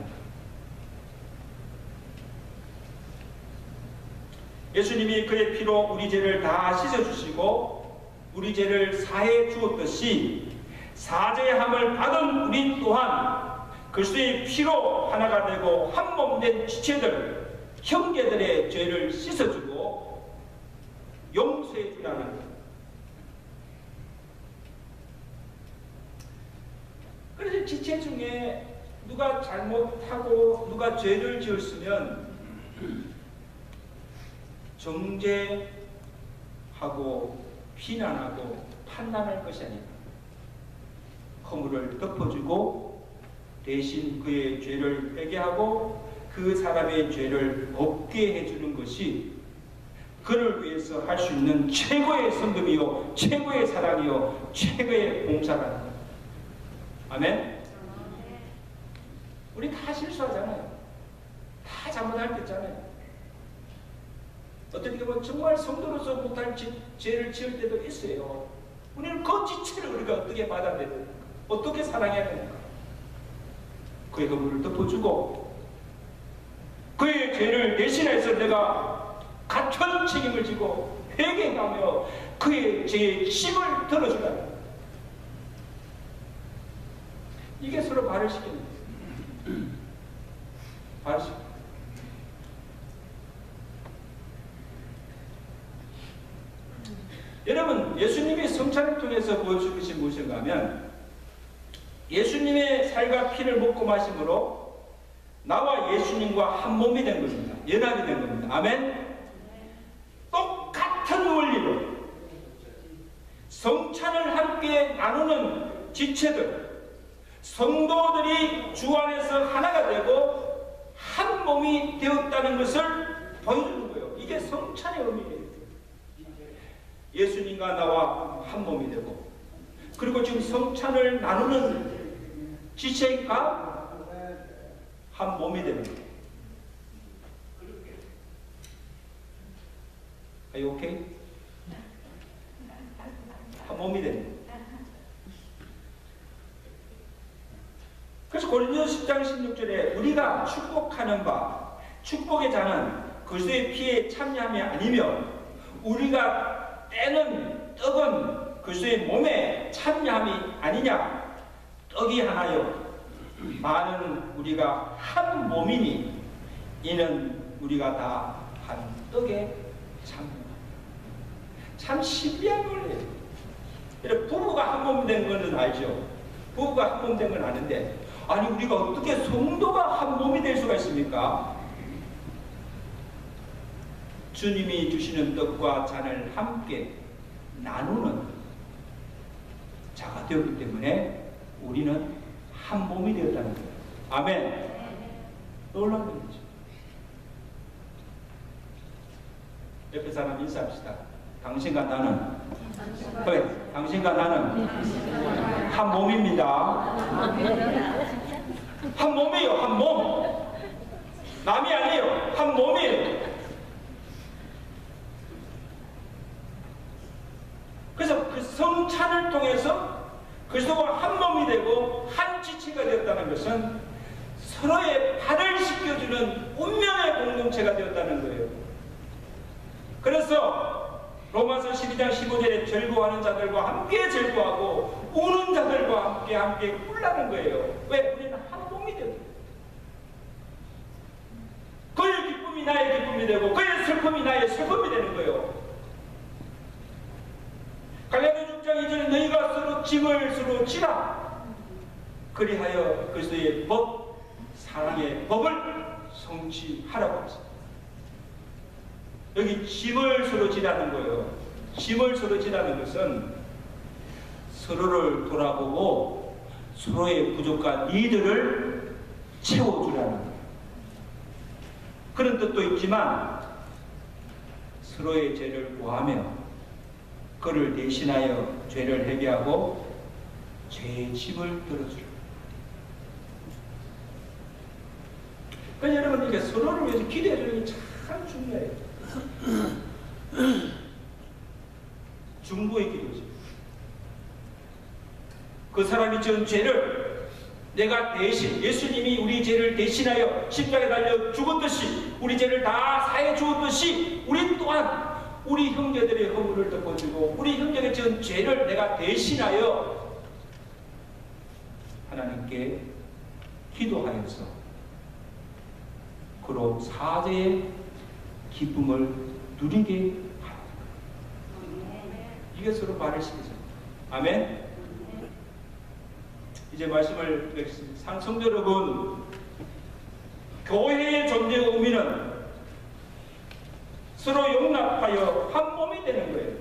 예수님이 그의 피로 우리 죄를 다 씻어주시고 우리 죄를 사해 주었듯이 사죄함을 받은 우리 또한 그리스도의 피로 하나가 되고 한 몸 된 지체들, 형제들의 죄를 씻어주고 용서해 주라는 거예요. 그래서 지체 중에 누가 잘못하고 누가 죄를 지었으면 정죄하고 비난하고 판단할 것이 아니라 허물을 덮어주고 대신 그의 죄를 회개하고 그 사람의 죄를 없게 해주는 것이 그를 위해서 할 수 있는 최고의 성금이요 최고의 사랑이요 최고의 봉사라는 거예요. 아멘? 우리 다 실수하잖아요. 다 잘못할 때 있잖아요. 어떻게 보면 정말 성도로서 못할 지, 죄를 지을 때도 있어요. 우리는 그 지체를 우리가 어떻게 받아내야 됩니까? 어떻게 사랑해야 됩니까? 그의 허물을 덮어주고 그의 죄를 대신해서 내가 같은 책임을 지고 회개하며 그의 죄의 힘을 들어주라. 이게 서로 발을 씻기는 거예요. 발을 씻기는 여러분, 예수님이 성찬을 통해서 보여준 것이 무엇인가 하면 예수님의 살과 피를 먹고 마심으로 나와 예수님과 한 몸이 된 겁니다. 연합이 된 겁니다. 아멘. 똑같은 원리로 성찬을 함께 나누는 지체들, 성도들이 주 안에서 하나가 되고 한 몸이 되었다는 것을 보여주는 거예요. 이게 성찬의 의미예요. 예수님과 나와 한 몸이 되고, 그리고 지금 성찬을 나누는 지체가 한 몸이 되는 거예요. Are you okay? 한 몸이 되는 거예요. 그래서 고린도서 십 장 십육 절에 우리가 축복하는 바, 축복의 자는 그리스도의 피에 참여함이 아니며 우리가 떼는 떡은 그리스도의 몸에 참여함이 아니냐. 떡이 하나요 많은 우리가 한 몸이니 이는 우리가 다 한 떡에 참여합니다. 참 신비한 원리예요. 부부가 한 몸이 된 것은 알죠. 부부가 한 몸 된 건 아는데, 아니 우리가 어떻게 성도가 한 몸이 될 수가 있습니까? 주님이 주시는 떡과 잔을 함께 나누는 자가 되었기 때문에 우리는 한 몸이 되었다는 거예요. 아멘. 놀라운 일이죠. 옆에 사람 인사합시다. 당신과 나는, 그래, 당신과 나는 한 몸입니다. 한 몸이에요. 한 몸. 남이 아니에요. 한 몸이에요. 그래서 그 성찬을 통해서 그리스도가 한 몸이 되고 한 지체가 되었다는 것은 서로의 발을 씻겨주는 운명의 공동체가 되었다는 거예요. 그래서 로마서 십이 장 십오 절에 절구하는 자들과 함께 절구하고 우는 자들과 함께 함께 울라는 거예요. 왜? 우리는 한 몸이 되고 그의 기쁨이 나의 기쁨이 되고 그의 슬픔이 나의 슬픔이 되는 거예요. 갈라디아 육 장 이 절에 너희가 서로 짐을 서로 지라 그리하여 그리스도의 법, 사랑의 법을 성취하라고 했습니다. 여기 짐을 서로 지라는 거예요. 짐을 서로 지라는 것은 서로를 돌아보고 서로의 부족한 니들을 채워주라는 거예요. 그런 뜻도 있지만 서로의 죄를 구하며 그를 대신하여 죄를 회개하고 죄의 짐을 들어주라. 그러니까 여러분, 이게 서로를 위해서 기도해 주는 게 참 중요해요. 중보의 기도죠. 그 사람이 지은 죄를 내가 대신, 예수님이 우리 죄를 대신하여 십자가에 달려 죽었듯이, 우리 죄를 다 사해 주었듯이 우리 또한 우리 형제들의 허물을 덮어주고 우리 형제가 지은 죄를 내가 대신하여 하나님께 기도하여서 그로 사죄의 기쁨을 누리게 합니다. 이게 서로 발을 씻기죠. 아멘. 이제 말씀을 맺겠습니다. 성도 여러분, 교회의 존재의 의미는 서로 용납하여 한 몸이 되는 거예요.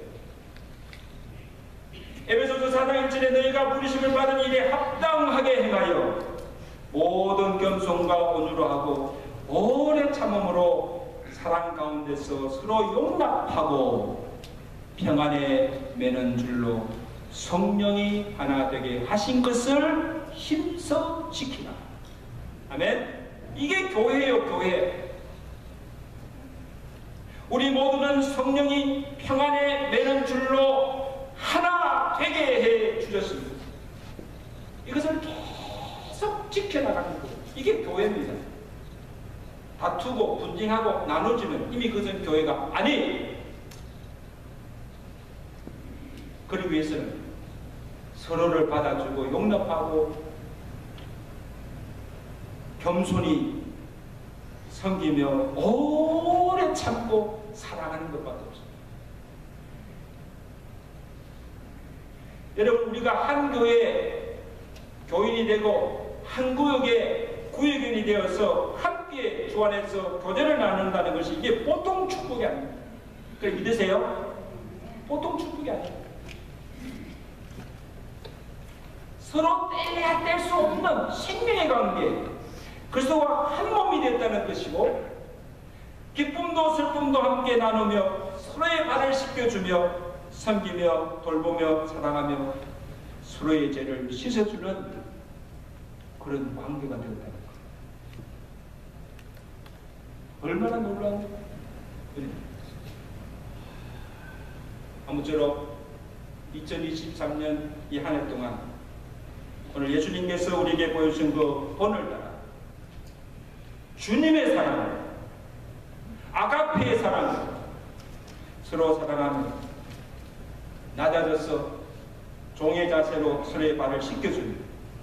에베소서 사 장 일 절에 너희가 부르심을 받은 일에 합당하게 행하여 모든 겸손과 온유로 하고 오래 참음으로 사랑 가운데서 서로 용납하고 평안에 매는 줄로 성령이 하나 되게 하신 것을 힘써 지키라. 아멘. 이게 교회예요. 교회. 우리 모두는 성령이 평안에 매는 줄로 하나 되게 해 주셨습니다. 이것을 계속 지켜나가는 거예요. 이게 교회입니다. 다투고 분쟁하고 나누지면 이미 그것은 교회가 아니에요. 그러기 위해서는 서로를 받아주고 용납하고 겸손히 섬기며 오래 참고 사랑하는 것밖에 없습니다. 여러분, 우리가 한 교회 교인이 되고 한 구역의 구역인이 되어서 함께 주 안에서 교제를 나눈다는 것이 이게 보통 축복이 아닙니다. 그래 믿으세요? 보통 축복이 아닙니다. 서로 떼야 뗄 수 없는 생명의 관계, 그리스도와 한 몸이 됐다는 것이고, 기쁨도 슬픔도 함께 나누며 서로의 발을 씻겨주며 섬기며 돌보며 사랑하며 서로의 죄를 씻어주는 그런 관계가 되었다는 것. 얼마나 놀라운 일입니까? 아무쪼록 이천이십삼 년 이 한 해 동안 오늘 예수님께서 우리에게 보여주신 그 본을 따라 주님의 사랑을, 아가페의 사랑을 서로 사랑하며 낮아져서 종의 자세로 서로의 발을 씻겨주는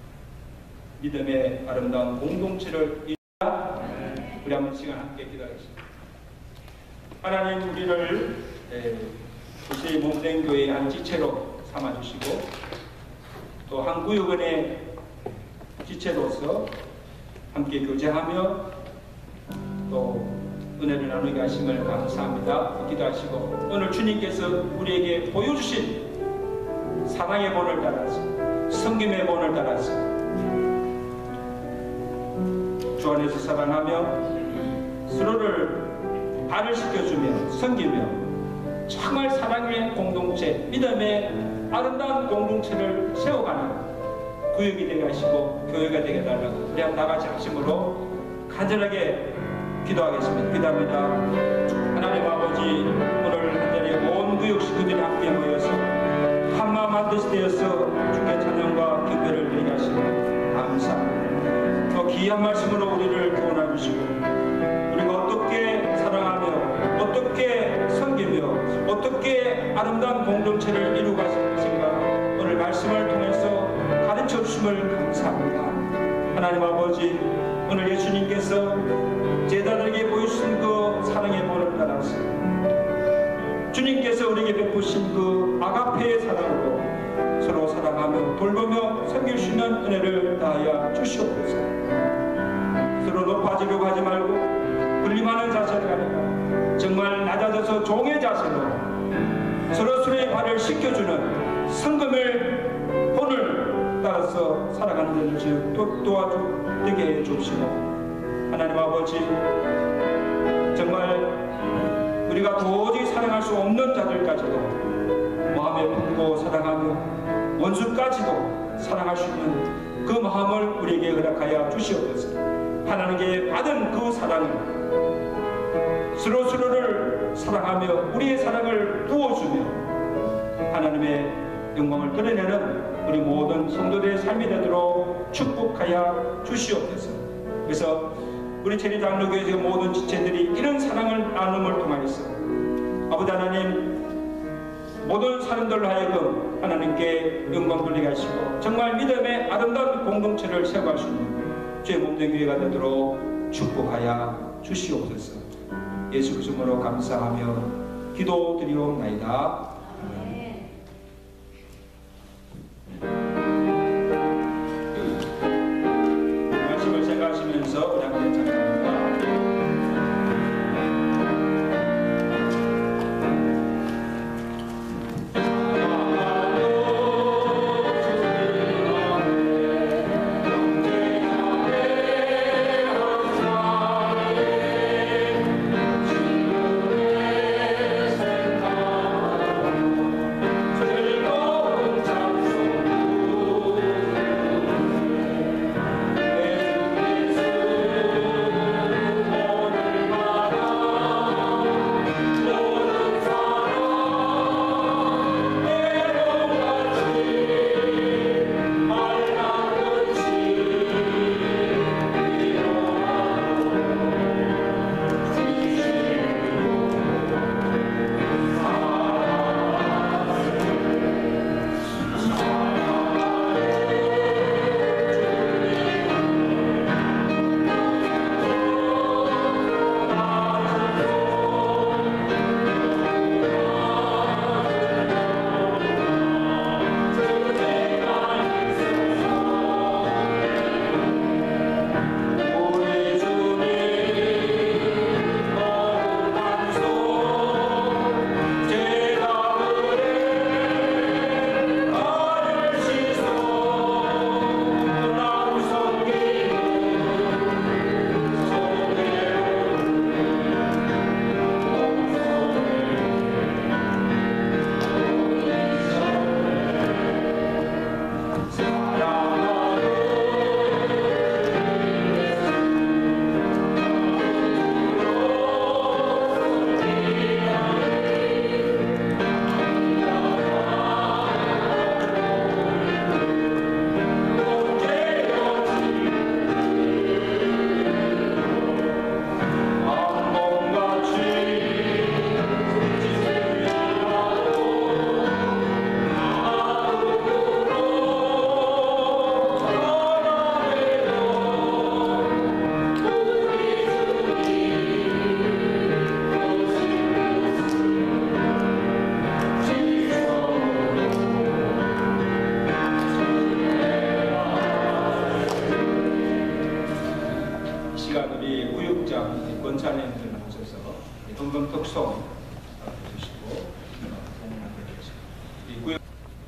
믿음의 아름다운 공동체를 이루라. 우리 한번 시간 함께 기도하겠습니다. 하나님, 우리를 도시의 몸된 교회의 한 지체로 삼아주시고 또 한 구역원의 지체로서 함께 교제하며 또 은혜를 나누게 하심을 감사합니다. 기도하시고 오늘 주님께서 우리에게 보여주신 사랑의 본을 따라서, 섬김의 본을 따라서 주 안에서 사랑하며 서로를 발을 씻겨주며 섬기며 정말 사랑의 공동체, 믿음의 아름다운 공동체를 세워가는 구역이 되게 하시고 교회가 되게 해달라고 우리 한번 다같이 합심으로 간절하게 기도하겠습니다. 기도합니다. 하나님 아버지, 오늘 한자리에 온 구역 식구들이 함께 모여서 한마음 한뜻이 되어서 주께 찬양과 경배를 드리게 하시고 감사합니다. 또 귀한 말씀으로 우리를 교훈해 주시고 우리가 어떻게 사랑하며 어떻게 섬기며 어떻게 아름다운 공동체를 이루고 가실 것인가 오늘 말씀을 통해서 가르쳐 주심을 감사합니다. 하나님 아버지, 오늘 예수님께서 제자들에게 보여주신 그 사랑의 본을 따라서 주님께서 우리에게 베푸신 그 아가페의 사랑으로 서로 사랑하며 돌보며 섬길 수 있는 은혜를 다하여 주시옵소서. 서로 높아지려고 하지 말고 군림하는 자세가 아니라 정말 낮아져서 종의 자세로 서로 서로의 발을 씻겨주는 성금을 본을 따라서 살아가는 데를 도와주게 해 주시고, 하나님 아버지, 정말 우리가 도저히 사랑할 수 없는 자들까지도 마음에 품고 사랑하며 원수까지도 사랑할 수 있는 그 마음을 우리에게 허락하여 주시옵소서. 하나님께 받은 그 사랑을 서로 서로를 사랑하며 우리의 사랑을 부어주며 하나님의 영광을 드러내는 우리 모든 성도들의 삶이 되도록 축복하여 주시옵소서. 그래서 우리 체리장로교회 모든 지체들이 이런 사랑을 나눔을 통하여서 아버지 하나님, 모든 사람들로 하여금 하나님께 영광 돌리게 하시고 정말 믿음의 아름다운 공동체를 세워갈 수 있는 주의 몸된 교회가 되도록 축복하여 주시옵소서. 예수 그리스도로 감사하며 기도드리옵나이다. 말씀을 생각하시면서 우리 함께 찬양합니다. 주 우리 구역장 권사님들 나오셔서 헌금 특송 주시고 공헌하도록 하겠습니다. 이 구역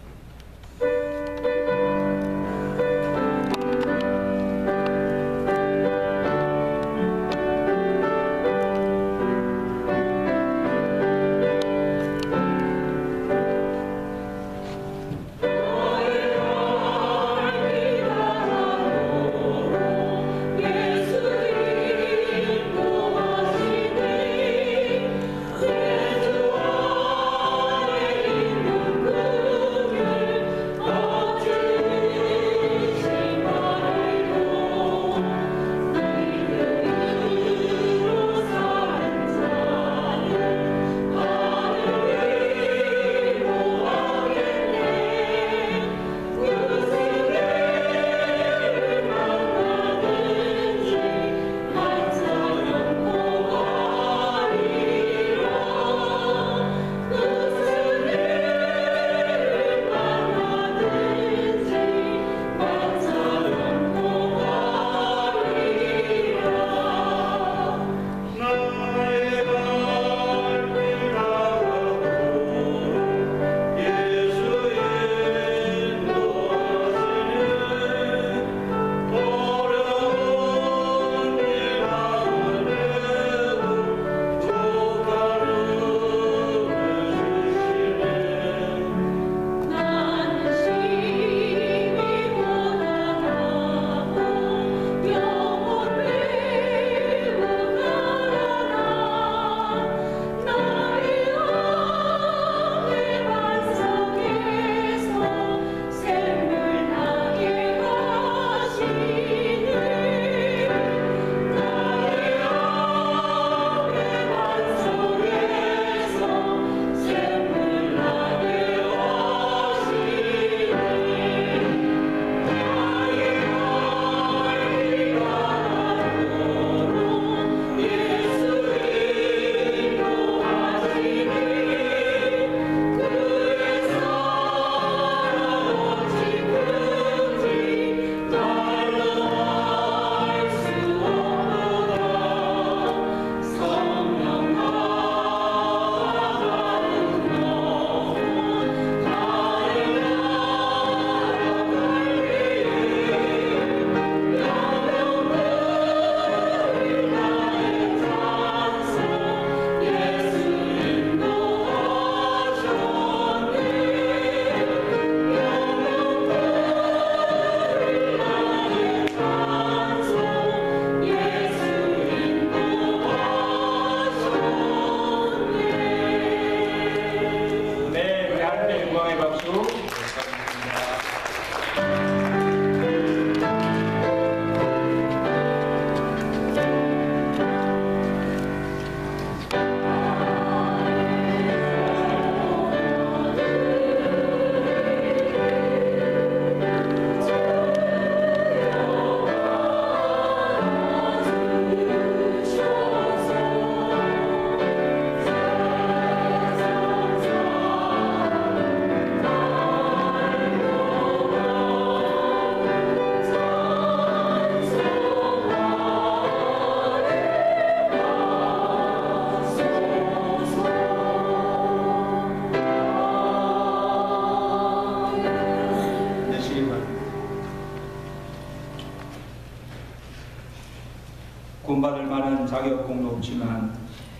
구원받을 만한 자격 공도 없지만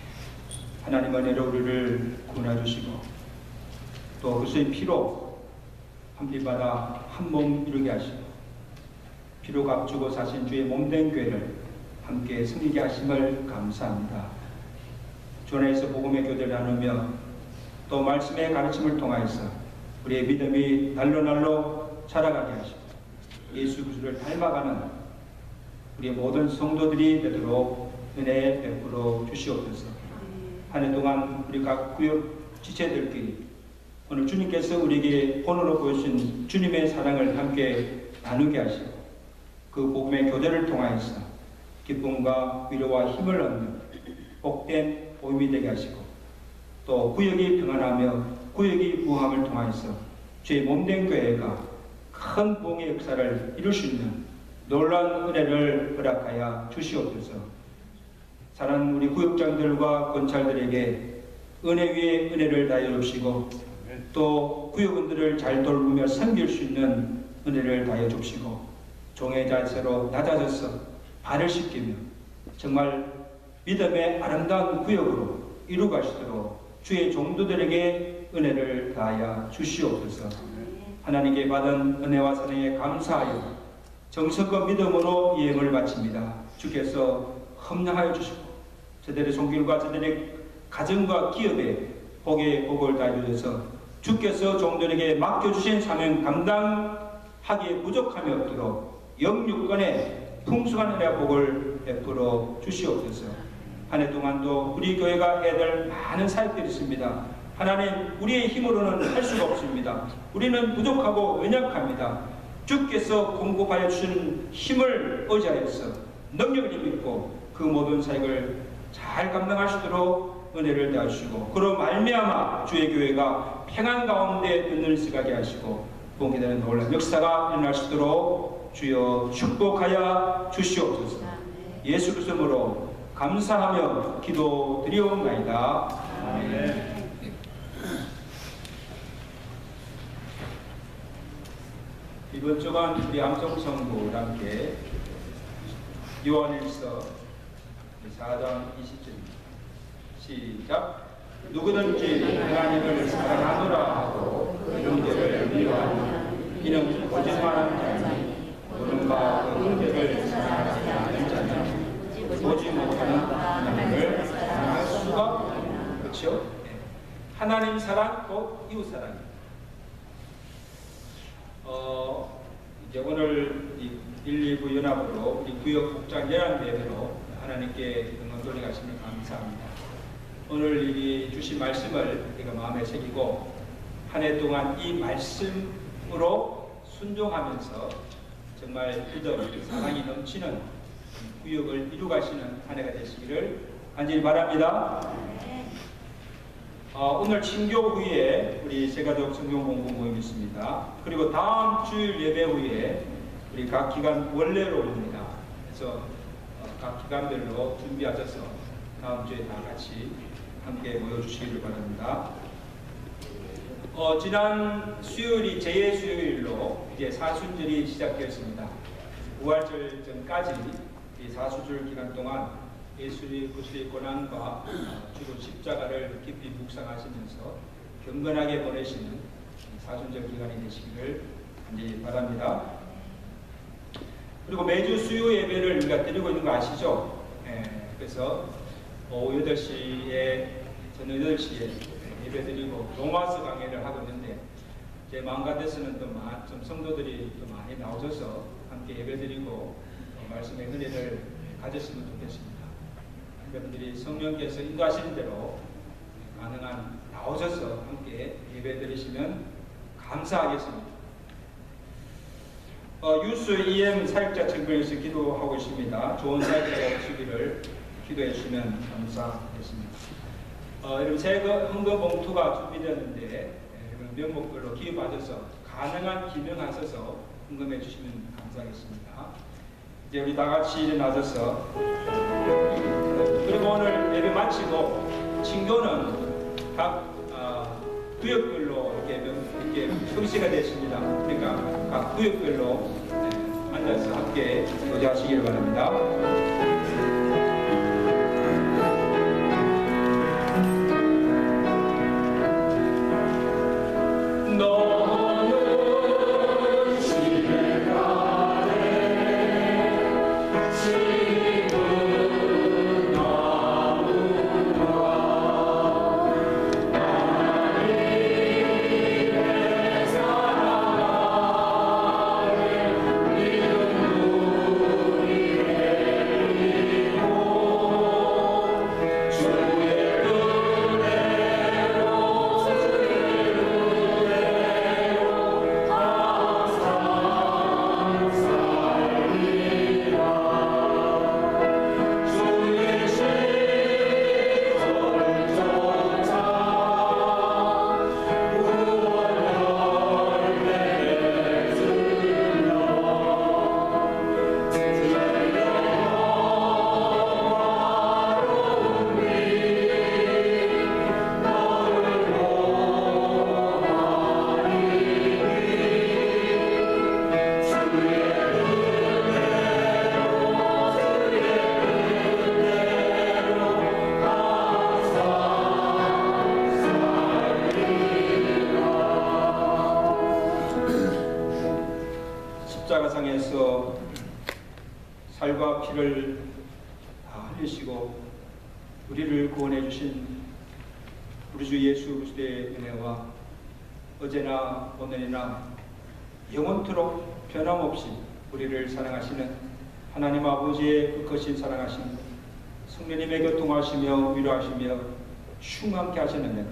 하나님은 은혜로 우리를 구원해 주시고 또 그리스도의 피로 함께 받아 한 몸 이루게 하시고 피로 값주고 사신 주의 몸된 교회를 함께 섬기게 하심을 감사합니다. 주 안에서 복음의 교대를 나누며 또 말씀의 가르침을 통하여서 우리의 믿음이 날로 날로 자라가게 하시고 예수 그리스도를 닮아가는 우리의 모든 성도들이 되도록 은혜 베풀어 주시옵소서. 한 해 동안 우리 각 구역 지체들끼리 오늘 주님께서 우리에게 본으로 보여주신 주님의 사랑을 함께 나누게 하시고 그 복음의 교대를 통하여서 기쁨과 위로와 힘을 얻는 복된 모임이 되게 하시고 또 구역이 평안하며 구역이 부함을 통하여서 주의 몸된 교회가 큰 부흥의 역사를 이룰 수 있는 놀라운 은혜를 허락하여 주시옵소서. 사랑하는 우리 구역장들과 권찰들에게 은혜 위에 은혜를 다해 주시고 또 구역원들을 잘 돌보며 섬길 수 있는 은혜를 다해 주시고 종의 자세로 낮아져서 발을 씻기며 정말 믿음의 아름다운 구역으로 이루가시도록 주의 종도들에게 은혜를 다하여 주시옵소서. 하나님께 받은 은혜와 사랑에 감사하여 정성과 믿음으로 예행을 바칩니다. 주께서 험량하여 주시고 저들의 손길과 저들의 가정과 기업에 복의 복을 다해 주셔서 주께서 종들에게 맡겨주신 사명 감당하기에 부족함이 없도록 영육간에 풍성한 은혜와 복을 베풀어 주시옵소서. 한 해 동안도 우리 교회가 해야 될 많은 사역들이 있습니다. 하나님, 우리의 힘으로는 할 수가 없습니다. 우리는 부족하고 연약합니다. 주께서 공급하여 주시는 힘을 의지하여서 능력을 입고 그 모든 사역을 잘 감당하시도록 은혜를 다하시고 그로 말미암아 주의 교회가 평안 가운데 눈을 쓰게 하시고 본기되는 놀라운 역사가 일어날 수 있도록 주여 축복하여 주시옵소서. 예수 그리스도로 감사하며 기도드리옵나이다. 아멘. 이번 주간 우리 암송성부와 함께 요한일서 사 장 이십 절 시작. 누구든지 하나님을 사랑하노라 하고 그 형제를 미워하니 이는 거짓말하는 자니 너는 바 그 형제를 사랑하지 않는 자는 보지 못하는 하나님을 사랑할 수가 없는. 그렇죠? 하나님 사랑 곧 이웃 사랑입니다. 어, 이제 오늘 이 일, 이 부 연합으로 우리 구역 복장 연합 예배로 하나님께 응원 돌려가시면 감사합니다. 오늘 이 주신 말씀을 우리가 마음에 새기고 한 해 동안 이 말씀으로 순종하면서 정말 믿음, 사랑이 넘치는 구역을 이루가시는 한 해가 되시기를 간절히 바랍니다. 어, 오늘 친교 후에 우리 새가족 성경 공부 모임이 있습니다. 그리고 다음 주일 예배 후에 우리 각 기관 원래로 옵니다. 그래서 어, 각 기관별로 준비하셔서 다음 주에 다 같이 함께 모여주시기를 바랍니다. 어, 지난 수요일이 제의 수요일로 이제 사순절이 시작되었습니다. 부활절 전까지 이 사순절 기간 동안 예수의 구속의 고난과 주로 십자가를 깊이 묵상하시면서 경건하게 보내시는 사순절 기간이 되시기를 간절히 바랍니다. 그리고 매주 수요 예배를 우리가 드리고 있는 거 아시죠? 예, 그래서 오후 여덟 시에 저녁 여덟 시에 예배 드리고 로마서 강의를 하고 있는데 제 마음 같아서는 또 좀 성도들이 또 많이 나오셔서 함께 예배 드리고 말씀의 은혜를 가졌으면 좋겠습니다. 여러분들이 성령께서 인도하시는 대로 가능한 나오셔서 함께 예배 드리시면 감사하겠습니다. 어, 유스 이엠 사역자 청구에서 기도하고 있습니다. 좋은 사역자가 되시기를 기도해 주시면 감사하겠습니다. 어, 여러분 새거 헌금 봉투가 준비되었는데 여러분 명목별로 기여받아서 가능한 기명하셔서 헌금해 주시면 감사하겠습니다. 이제 우리 다 같이 일어나셔서 그리고 오늘 예배 마치고 친교는 각 어, 구역별로 이렇게, 이렇게 형식가 됐습니다. 그러니까 각 구역별로 네, 앉아서 함께 교제하시기를 바랍니다. Hallelujah. 살과 피를 다 흘리시고 우리를 구원해 주신 우리 주 예수 그리스도의 은혜와 어제나 오늘이나 영원토록 변함없이 우리를 사랑하시는 하나님 아버지의 그 거신 사랑하신 성령님의 교통하시며 위로하시며 충만케 하시는 은혜가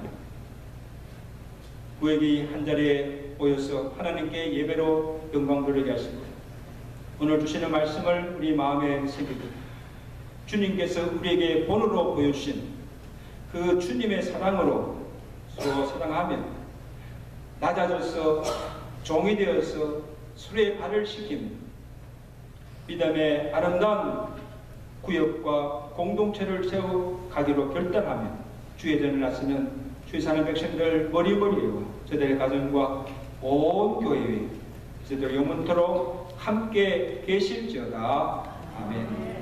우리에게 한자리에 모여서 하나님께 예배로 영광 돌리게 하시고 오늘 주시는 말씀을 우리 마음에 새기고 주님께서 우리에게 본으로 보여주신 그 주님의 사랑으로 서로 사랑하며 낮아져서 종이 되어서 서로의 발을 씻기며 믿음의 아름다운 구역과 공동체를 세워가기로 결단하며 주의 전을 나서는 주의 사는 백성들 머리머리와 저들의 가정과 온 교회에 저들 영원토록 함께 계실지어다. 아멘.